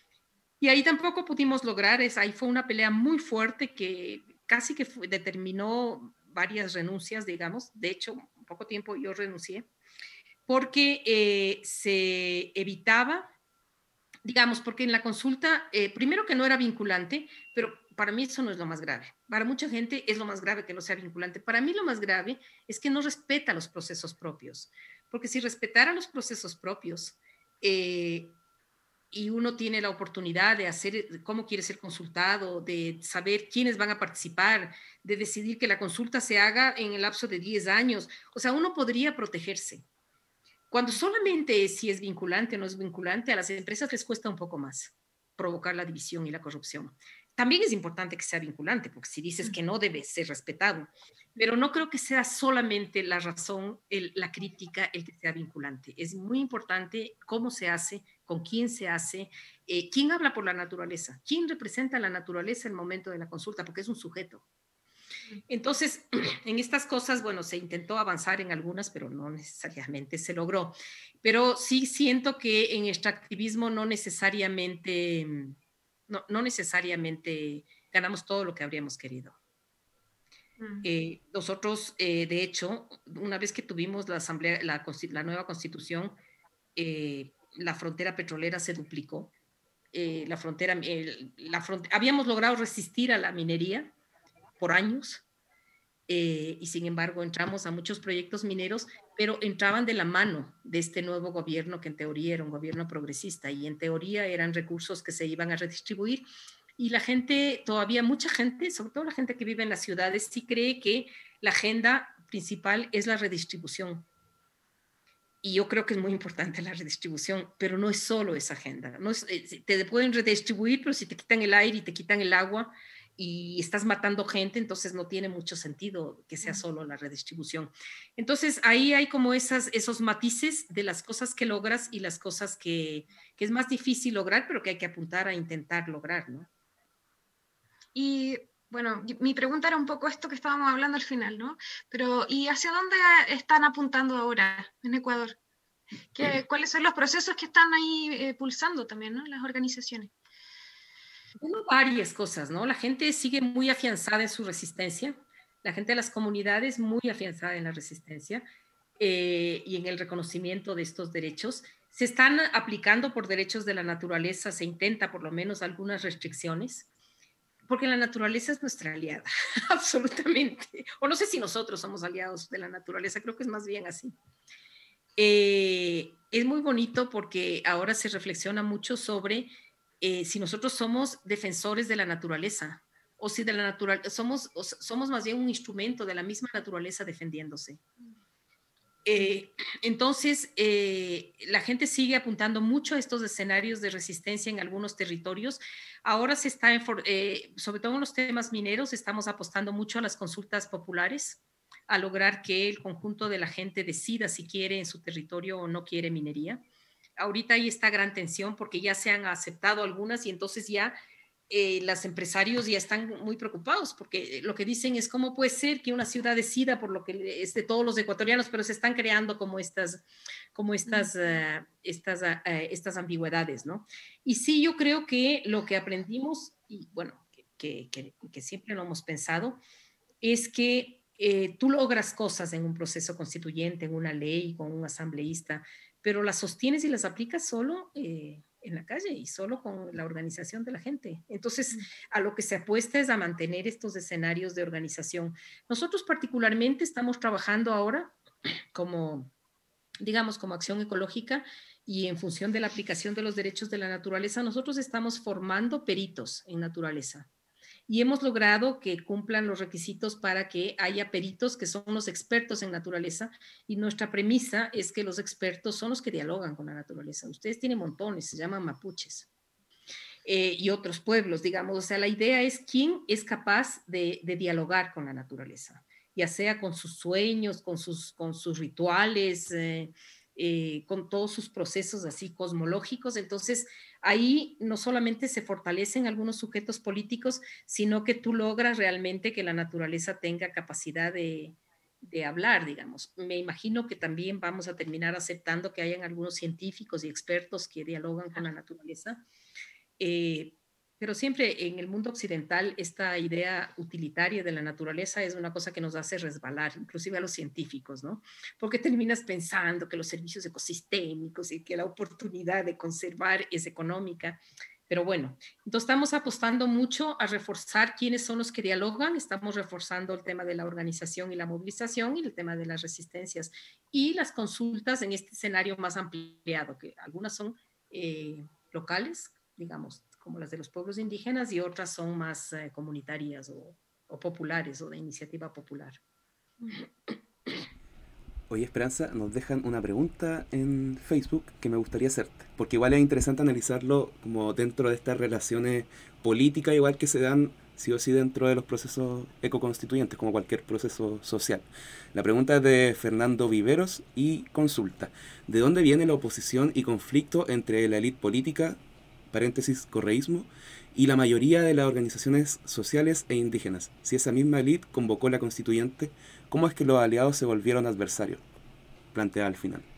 Speaker 4: Y ahí tampoco pudimos lograr, es, ahí fue una pelea muy fuerte que casi que fue, determinó varias renuncias, digamos. De hecho, un poco tiempo yo renuncié, porque eh, se evitaba, digamos, porque en la consulta, eh, primero que no era vinculante, pero para mí eso no es lo más grave. Para mucha gente es lo más grave que no sea vinculante. Para mí lo más grave es que no respeta los procesos propios, porque si respetara los procesos propios, eh, y uno tiene la oportunidad de hacer cómo quiere ser consultado, de saber quiénes van a participar, de decidir que la consulta se haga en el lapso de diez años. O sea, uno podría protegerse. Cuando solamente si es vinculante o no es vinculante, a las empresas les cuesta un poco más provocar la división y la corrupción. También es importante que sea vinculante, porque si dices que no, debe ser respetado. Pero no creo que sea solamente la razón, el, la crítica, el que sea vinculante. Es muy importante cómo se hace, con quién se hace, eh, quién habla por la naturaleza, quién representa a la naturaleza en el momento de la consulta, porque es un sujeto. Entonces, en estas cosas, bueno, se intentó avanzar en algunas, pero no necesariamente se logró. Pero sí siento que en extractivismo no necesariamente, no, no necesariamente ganamos todo lo que habríamos querido. Eh, nosotros, eh, de hecho, una vez que tuvimos la asamblea, la, la nueva constitución, eh, la frontera petrolera se duplicó. Eh, la frontera, eh, la front habíamos logrado resistir a la minería por años, eh, y sin embargo entramos a muchos proyectos mineros, pero entraban de la mano de este nuevo gobierno, que en teoría era un gobierno progresista, y en teoría eran recursos que se iban a redistribuir. Y la gente, todavía mucha gente, sobre todo la gente que vive en las ciudades, sí cree que la agenda principal es la redistribución. Y yo creo que es muy importante la redistribución, pero no es solo esa agenda. No es, te pueden redistribuir, pero si te quitan el aire y te quitan el agua, y estás matando gente, entonces no tiene mucho sentido que sea solo la redistribución. Entonces ahí hay como esas, esos matices de las cosas que logras y las cosas que, que es más difícil lograr, pero que hay que apuntar a intentar lograr, ¿no?
Speaker 3: Y bueno, mi pregunta era un poco esto que estábamos hablando al final, ¿no? Pero ¿y hacia dónde están apuntando ahora en Ecuador? ¿Qué, ¿Cuáles son los procesos que están ahí eh, pulsando también, ¿no? Las organizaciones.
Speaker 4: Bueno, varias cosas, ¿no? La gente sigue muy afianzada en su resistencia, la gente de las comunidades muy afianzada en la resistencia eh, y en el reconocimiento de estos derechos. Se están aplicando por derechos de la naturaleza, se intenta por lo menos algunas restricciones, porque la naturaleza es nuestra aliada, absolutamente. O no sé si nosotros somos aliados de la naturaleza, creo que es más bien así. Eh, es muy bonito porque ahora se reflexiona mucho sobre eh, si nosotros somos defensores de la naturaleza o si de la naturaleza somos, somos más bien un instrumento de la misma naturaleza defendiéndose. Eh, entonces, eh, la gente sigue apuntando mucho a estos escenarios de resistencia en algunos territorios. Ahora se está, en, eh, sobre todo en los temas mineros, estamos apostando mucho a las consultas populares, a lograr que el conjunto de la gente decida si quiere en su territorio o no quiere minería. Ahorita hay esta gran tensión porque ya se han aceptado algunas y entonces ya eh, los empresarios ya están muy preocupados porque lo que dicen es cómo puede ser que una ciudad decida por lo que es de todos los ecuatorianos, pero se están creando como estas, como estas, uh, estas, uh, estas ambigüedades, ¿no? Y sí, yo creo que lo que aprendimos, y bueno, que, que, que siempre lo hemos pensado, es que eh, tú logras cosas en un proceso constituyente, en una ley, con un asambleísta, pero las sostienes y las aplicas solo eh, en la calle y solo con la organización de la gente. Entonces, a lo que se apuesta es a mantener estos escenarios de organización. Nosotros particularmente estamos trabajando ahora como, digamos, como acción ecológica y en función de la aplicación de los derechos de la naturaleza, nosotros estamos formando peritos en naturaleza. Y hemos logrado que cumplan los requisitos para que haya peritos que son los expertos en naturaleza y nuestra premisa es que los expertos son los que dialogan con la naturaleza. Ustedes tienen montones, se llaman mapuches eh, y otros pueblos, digamos. O sea, la idea es quién es capaz de, de dialogar con la naturaleza, ya sea con sus sueños, con sus, con sus rituales, eh, eh, con todos sus procesos así cosmológicos. Entonces, ahí no solamente se fortalecen algunos sujetos políticos, sino que tú logras realmente que la naturaleza tenga capacidad de, de hablar, digamos. Me imagino que también vamos a terminar aceptando que hayan algunos científicos y expertos que dialogan con la naturaleza. Eh, pero siempre en el mundo occidental esta idea utilitaria de la naturaleza es una cosa que nos hace resbalar, inclusive a los científicos, ¿no? Porque terminas pensando que los servicios ecosistémicos y que la oportunidad de conservar es económica. Pero bueno, entonces estamos apostando mucho a reforzar quiénes son los que dialogan, estamos reforzando el tema de la organización y la movilización y el tema de las resistencias y las consultas en este escenario más ampliado, que algunas son eh, locales, digamos, como las de los pueblos indígenas, y otras son más eh, comunitarias o, o populares o de iniciativa popular.
Speaker 2: Oye, Esperanza, nos dejan una pregunta en Facebook que me gustaría hacerte, porque igual es interesante analizarlo como dentro de estas relaciones políticas, igual que se dan sí o sí dentro de los procesos ecoconstituyentes, como cualquier proceso social. La pregunta es de Fernando Viveros y consulta: ¿de dónde viene la oposición y conflicto entre la élite política, paréntesis, correísmo, y la mayoría de las organizaciones sociales e indígenas? Si esa misma élite convocó la constituyente, ¿cómo es que los aliados se volvieron adversarios? Plantea al final.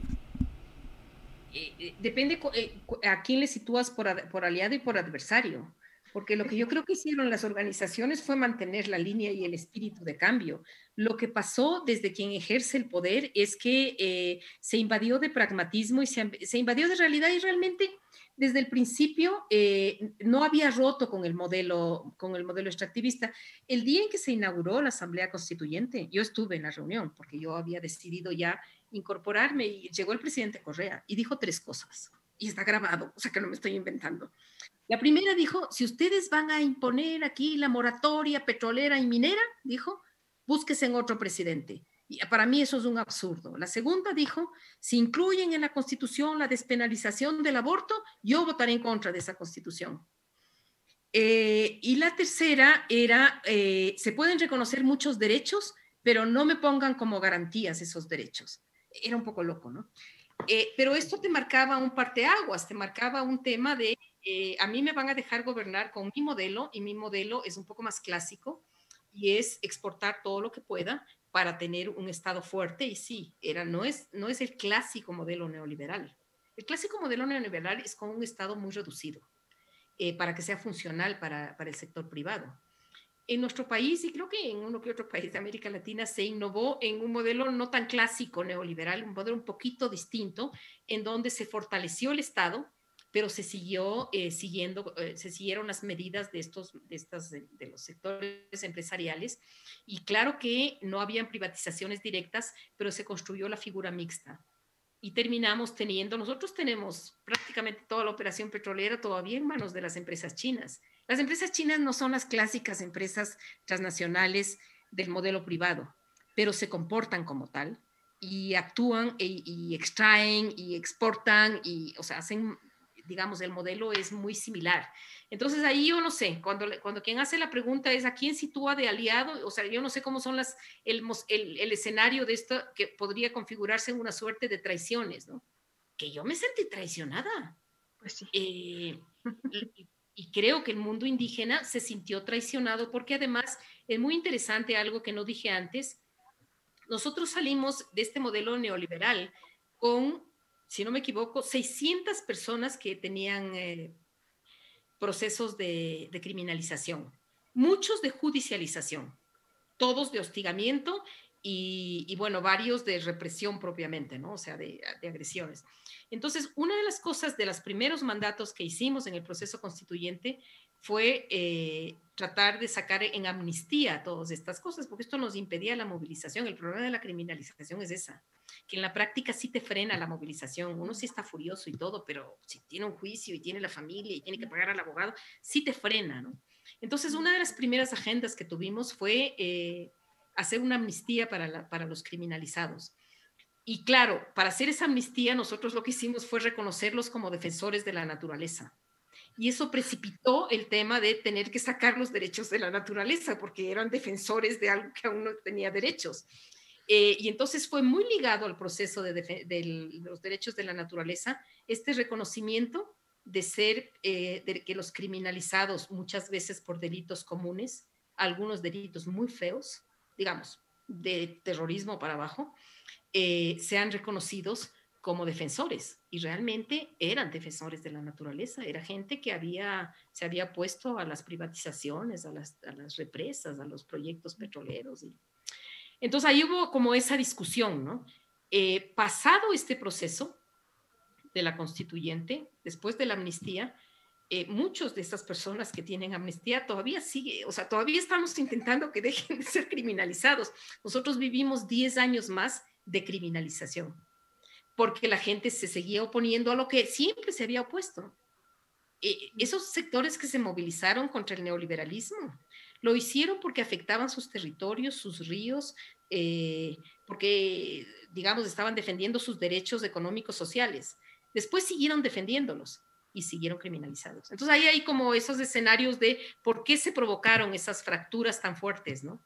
Speaker 4: Eh, depende eh, a quién le sitúas por, por aliado y por adversario. Porque lo que yo creo que hicieron las organizaciones fue mantener la línea y el espíritu de cambio. Lo que pasó desde quien ejerce el poder es que eh, se invadió de pragmatismo y se, se invadió de realidad, y realmente desde el principio eh, no había roto con el modelo, con el modelo extractivista. El día en que se inauguró la Asamblea Constituyente, yo estuve en la reunión porque yo había decidido ya incorporarme, y llegó el presidente Correa y dijo tres cosas, y está grabado, o sea que no me estoy inventando. La primera dijo: si ustedes van a imponer aquí la moratoria petrolera y minera, dijo, búsquese en otro presidente. Y para mí eso es un absurdo. La segunda dijo: si incluyen en la Constitución la despenalización del aborto, yo votaré en contra de esa Constitución. Eh, y la tercera era, eh, se pueden reconocer muchos derechos, pero no me pongan como garantías esos derechos. Era un poco loco, ¿no? Eh, pero esto te marcaba un parteaguas, te marcaba un tema de, eh, a mí me van a dejar gobernar con mi modelo, y mi modelo es un poco más clásico, y es exportar todo lo que pueda para tener un Estado fuerte, y sí, era, no, es, no es el clásico modelo neoliberal. El clásico modelo neoliberal es con un Estado muy reducido, eh, para que sea funcional para, para el sector privado. En nuestro país, y creo que en uno que otro país de América Latina, se innovó en un modelo no tan clásico neoliberal, un modelo un poquito distinto, en donde se fortaleció el Estado, pero se siguió eh, siguiendo, eh, se siguieron las medidas de estos, de estas, de, de los sectores empresariales, y claro que no habían privatizaciones directas, pero se construyó la figura mixta. Y terminamos teniendo, nosotros tenemos prácticamente toda la operación petrolera todavía en manos de las empresas chinas. Las empresas chinas no son las clásicas empresas transnacionales del modelo privado, pero se comportan como tal y actúan y, y extraen y exportan y, o sea, hacen, digamos, el modelo es muy similar. Entonces ahí yo no sé, cuando, cuando quien hace la pregunta es a quién sitúa de aliado, o sea, yo no sé cómo son las, el, el, el escenario de esto que podría configurarse en una suerte de traiciones, ¿no? Que yo me sentí traicionada.
Speaker 3: Pues sí.
Speaker 4: Eh, y, y creo que el mundo indígena se sintió traicionado porque además es muy interesante algo que no dije antes. Nosotros salimos de este modelo neoliberal con, si no me equivoco, seiscientas personas que tenían eh, procesos de, de criminalización, muchos de judicialización, todos de hostigamiento y, y, bueno, varios de represión propiamente, ¿no? O sea, de, de agresiones. Entonces, una de las cosas de los primeros mandatos que hicimos en el proceso constituyente fue eh, tratar de sacar en amnistía todas estas cosas, porque esto nos impedía la movilización. El problema de la criminalización es esa, que en la práctica sí te frena la movilización. Uno sí está furioso y todo, pero si tiene un juicio y tiene la familia y tiene que pagar al abogado, sí te frena, ¿no? Entonces, una de las primeras agendas que tuvimos fue eh, hacer una amnistía para, la, para los criminalizados. Y claro, para hacer esa amnistía, nosotros lo que hicimos fue reconocerlos como defensores de la naturaleza. Y eso precipitó el tema de tener que sacar los derechos de la naturaleza, porque eran defensores de algo que aún no tenía derechos. Eh, y entonces fue muy ligado al proceso de, de, de los derechos de la naturaleza, este reconocimiento de ser, eh, de que los criminalizados muchas veces por delitos comunes, algunos delitos muy feos, digamos, de terrorismo para abajo, eh, sean reconocidos como defensores, y realmente eran defensores de la naturaleza, era gente que había, se había puesto a las privatizaciones, a las, a las represas, a los proyectos petroleros. Y... Entonces ahí hubo como esa discusión, ¿no? Eh, pasado este proceso de la constituyente, después de la amnistía, eh, muchos de estas personas que tienen amnistía todavía sigue, o sea, todavía estamos intentando que dejen de ser criminalizados. Nosotros vivimos diez años más de criminalización, porque la gente se seguía oponiendo a lo que siempre se había opuesto. Eh, esos sectores que se movilizaron contra el neoliberalismo, lo hicieron porque afectaban sus territorios, sus ríos, eh, porque, digamos, estaban defendiendo sus derechos económicos sociales. Después siguieron defendiéndolos y siguieron criminalizados. Entonces ahí hay como esos escenarios de por qué se provocaron esas fracturas tan fuertes, ¿no?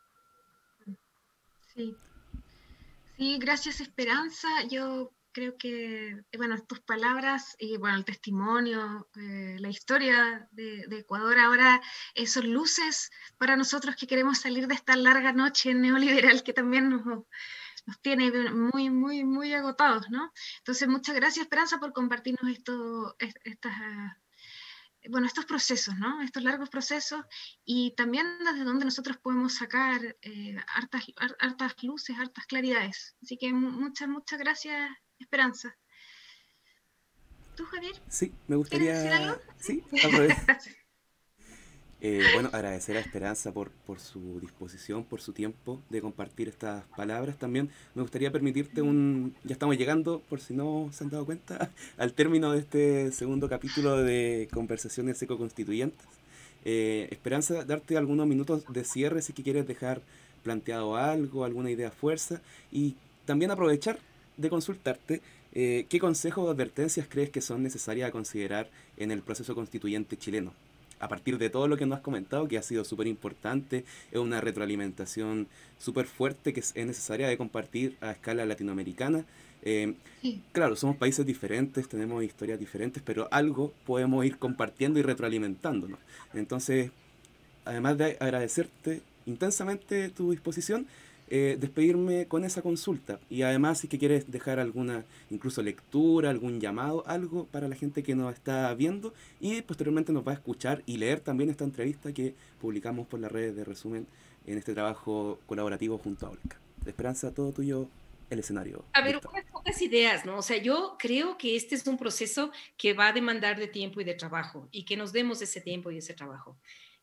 Speaker 3: Sí. Sí, gracias Esperanza. Yo creo que, bueno, tus palabras y bueno, el testimonio, eh, la historia de, de Ecuador ahora eh, son luces para nosotros que queremos salir de esta larga noche neoliberal que también nos, nos tiene muy, muy, muy agotados, ¿no? Entonces, muchas gracias Esperanza por compartirnos esto, estas... bueno, estos procesos, ¿no? Estos largos procesos y también desde donde nosotros podemos sacar eh, hartas, hartas luces, hartas claridades. Así que muchas, muchas gracias, Esperanza. ¿Tú, Javier?
Speaker 2: Sí, me gustaría...
Speaker 3: ¿Quieres decir algo?
Speaker 2: Sí, al revés. Eh, bueno, agradecer a Esperanza por, por su disposición, por su tiempo de compartir estas palabras. También me gustaría permitirte un... Ya estamos llegando, por si no se han dado cuenta, al término de este segundo capítulo de Conversaciones Ecoconstituyentes. Eh, Esperanza, darte algunos minutos de cierre si que quieres dejar planteado algo, alguna idea fuerza, y también aprovechar de consultarte eh, qué consejos o advertencias crees que son necesarias a considerar en el proceso constituyente chileno. a partir de todo lo que nos has comentado, que ha sido súper importante, es una retroalimentación súper fuerte que es necesaria de compartir a escala latinoamericana. Eh,
Speaker 3: Sí.
Speaker 2: claro, somos países diferentes, tenemos historias diferentes, pero algo podemos ir compartiendo y retroalimentándonos. Entonces, además de agradecerte intensamente tu disposición, eh, despedirme con esa consulta. Y además, si es que quieres dejar alguna, incluso lectura, algún llamado, algo para la gente que nos está viendo y posteriormente nos va a escuchar y leer también esta entrevista que publicamos por las redes de Resumen en este trabajo colaborativo junto a Olca. Esperanza, todo tuyo, el escenario.
Speaker 4: A ver,
Speaker 2: Víctor.
Speaker 4: unas pocas ideas, ¿no? O sea, yo creo que este es un proceso que va a demandar de tiempo y de trabajo y que nos demos ese tiempo y ese trabajo.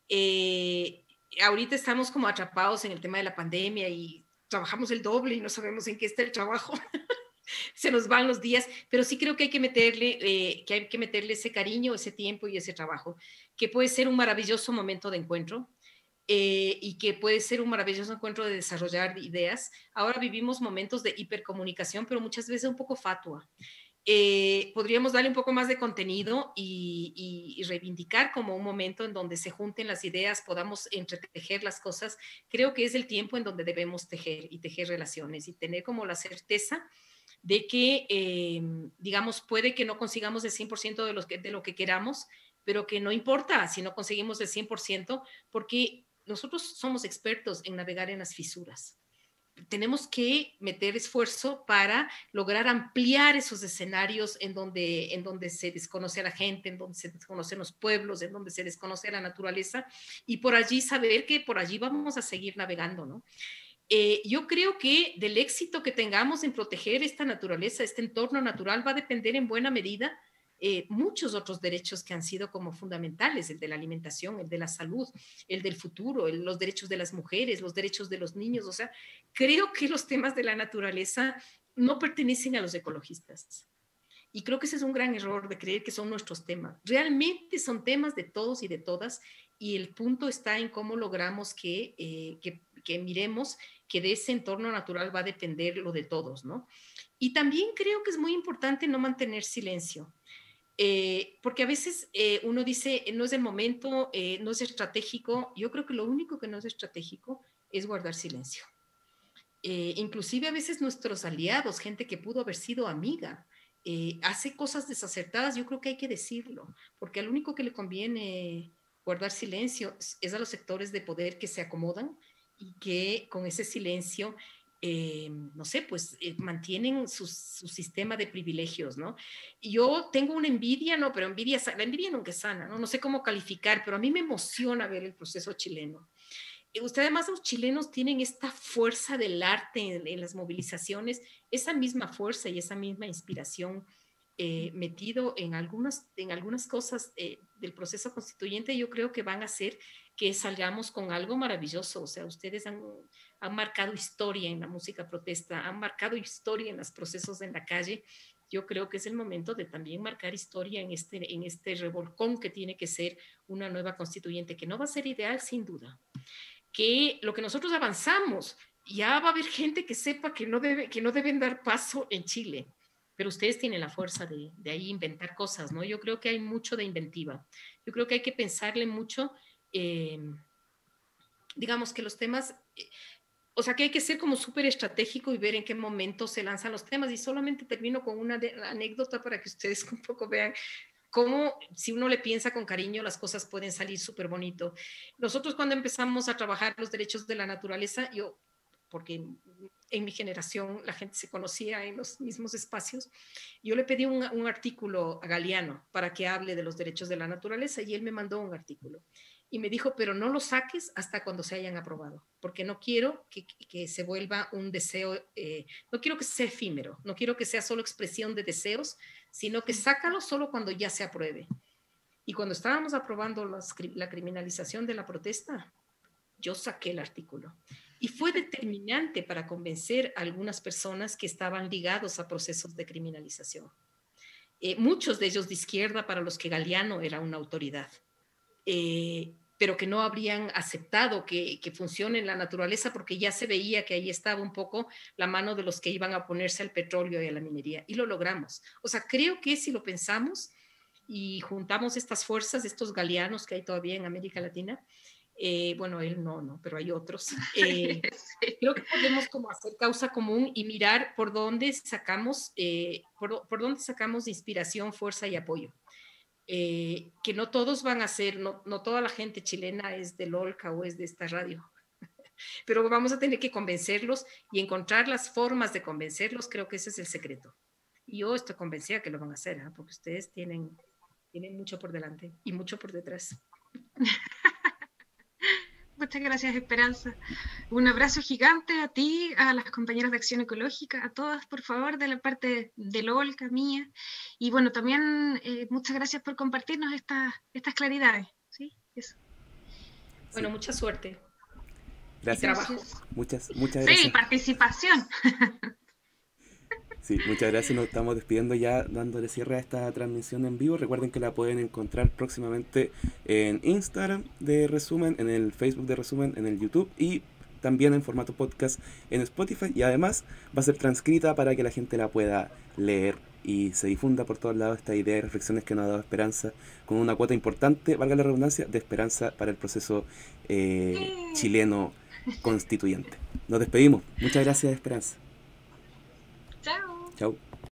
Speaker 4: Eh, ahorita estamos como atrapados en el tema de la pandemia y trabajamos el doble y no sabemos en qué está el trabajo. Se nos van los días, pero sí creo que hay que meterle, eh, que hay que meterle ese cariño, ese tiempo y ese trabajo, que puede ser un maravilloso momento de encuentro. Eh, y que puede ser un maravilloso encuentro de desarrollar ideas. Ahora vivimos momentos de hipercomunicación, pero muchas veces un poco fatua. Eh, podríamos darle un poco más de contenido y, y, y reivindicar como un momento en donde se junten las ideas, podamos entretejer las cosas. Creo que es el tiempo en donde debemos tejer y tejer relaciones y tener como la certeza de que, eh, digamos, puede que no consigamos el cien por ciento de, los que, de lo que queramos, pero que no importa si no conseguimos el cien por ciento, porque nosotros somos expertos en navegar en las fisuras. Tenemos que meter esfuerzo para lograr ampliar esos escenarios en donde, en donde se desconoce a la gente, en donde se desconocen los pueblos, en donde se desconoce la naturaleza, y por allí saber que por allí vamos a seguir navegando, ¿no? Eh, yo creo que del éxito que tengamos en proteger esta naturaleza, este entorno natural, va a depender en buena medida Eh, muchos otros derechos que han sido como fundamentales, el de la alimentación, el de la salud, el del futuro, el, los derechos de las mujeres, los derechos de los niños. O sea, creo que los temas de la naturaleza no pertenecen a los ecologistas. Y creo que ese es un gran error de creer que son nuestros temas. Realmente son temas de todos y de todas, y el punto está en cómo logramos que, eh, que, que miremos que de ese entorno natural va a depender lo de todos, ¿no? Y también creo que es muy importante no mantener silencio. Eh, porque a veces eh, uno dice, no es el momento, eh, no es estratégico. Yo creo que lo único que no es estratégico es guardar silencio. Eh, inclusive a veces nuestros aliados, gente que pudo haber sido amiga, eh, hace cosas desacertadas. Yo creo que hay que decirlo, porque al único que le conviene guardar silencio es a los sectores de poder que se acomodan y que con ese silencio Eh, no sé, pues eh, mantienen su, su sistema de privilegios, ¿no? Y yo tengo una envidia, no, pero envidia, la envidia nunca es sana, ¿no? No sé cómo calificar, pero a mí me emociona ver el proceso chileno. Y usted, además, los chilenos tienen esta fuerza del arte en, en las movilizaciones, esa misma fuerza y esa misma inspiración eh, metido en algunas, en algunas cosas eh, del proceso constituyente, yo creo que van a hacer que salgamos con algo maravilloso. O sea, ustedes han, han marcado historia en la música protesta, han marcado historia en los procesos en la calle. Yo creo que es el momento de también marcar historia en este, en este revolcón que tiene que ser una nueva constituyente, que no va a ser ideal sin duda. Que lo que nosotros avanzamos, ya va a haber gente que sepa que no, debe, que no deben dar paso en Chile, pero ustedes tienen la fuerza de, de ahí inventar cosas, ¿no? Yo creo que hay mucho de inventiva. Yo creo que hay que pensarle mucho, eh, digamos que los temas, eh, o sea, que hay que ser como súper estratégico y ver en qué momento se lanzan los temas. Y solamente termino con una de, anécdota para que ustedes un poco vean cómo, si uno le piensa con cariño, las cosas pueden salir súper bonito. Nosotros cuando empezamos a trabajar los derechos de la naturaleza, yo, porque en mi generación la gente se conocía en los mismos espacios, yo le pedí un, un artículo a Galeano para que hable de los derechos de la naturaleza, y él me mandó un artículo. Y me dijo, pero no lo saques hasta cuando se hayan aprobado, porque no quiero que, que se vuelva un deseo, eh, no quiero que sea efímero, no quiero que sea solo expresión de deseos, sino que sácalo solo cuando ya se apruebe. Y cuando estábamos aprobando las, la criminalización de la protesta, yo saqué el artículo. Y fue determinante para convencer a algunas personas que estaban ligados a procesos de criminalización. Eh, muchos de ellos de izquierda, para los que Galeano era una autoridad. Eh, pero que no habrían aceptado que, que funcione en la naturaleza, porque ya se veía que ahí estaba un poco la mano de los que iban a oponerse al petróleo y a la minería, y lo logramos. O sea, creo que si lo pensamos, y juntamos estas fuerzas, estos galeanos que hay todavía en América Latina. Eh, bueno, él no, no, pero hay otros. Eh, sí. Creo que podemos como hacer causa común y mirar por dónde sacamos, eh, por, por dónde sacamos inspiración, fuerza y apoyo. Eh, que no todos van a ser, no, no toda la gente chilena es de Lolca o es de esta radio, pero vamos a tener que convencerlos y encontrar las formas de convencerlos. Creo que ese es el secreto. Y yo estoy convencida que lo van a hacer, ¿eh? Porque ustedes tienen, tienen mucho por delante y mucho por detrás.
Speaker 3: Muchas gracias, Esperanza. Un abrazo gigante a ti, a las compañeras de Acción Ecológica, a todas, por favor, de la parte de Lolca, mía. Y bueno, también eh, muchas gracias por compartirnos estas, estas claridades. ¿Sí? Eso.
Speaker 4: Bueno, sí. Mucha suerte.
Speaker 2: Gracias.
Speaker 4: Y trabajo.
Speaker 2: Muchas, muchas gracias.
Speaker 3: Sí, participación.
Speaker 2: Sí, muchas gracias. Nos estamos despidiendo ya, dándole cierre a esta transmisión en vivo. Recuerden que la pueden encontrar próximamente en Instagram de Resumen, en el Facebook de Resumen, en el YouTube y también en formato podcast en Spotify. Y además va a ser transcrita para que la gente la pueda leer y se difunda por todos lados esta idea y reflexiones que nos ha dado Esperanza, con una cuota importante, valga la redundancia, de esperanza para el proceso eh, chileno constituyente. Nos despedimos. Muchas gracias, Esperanza.
Speaker 3: Chao.
Speaker 2: Chao.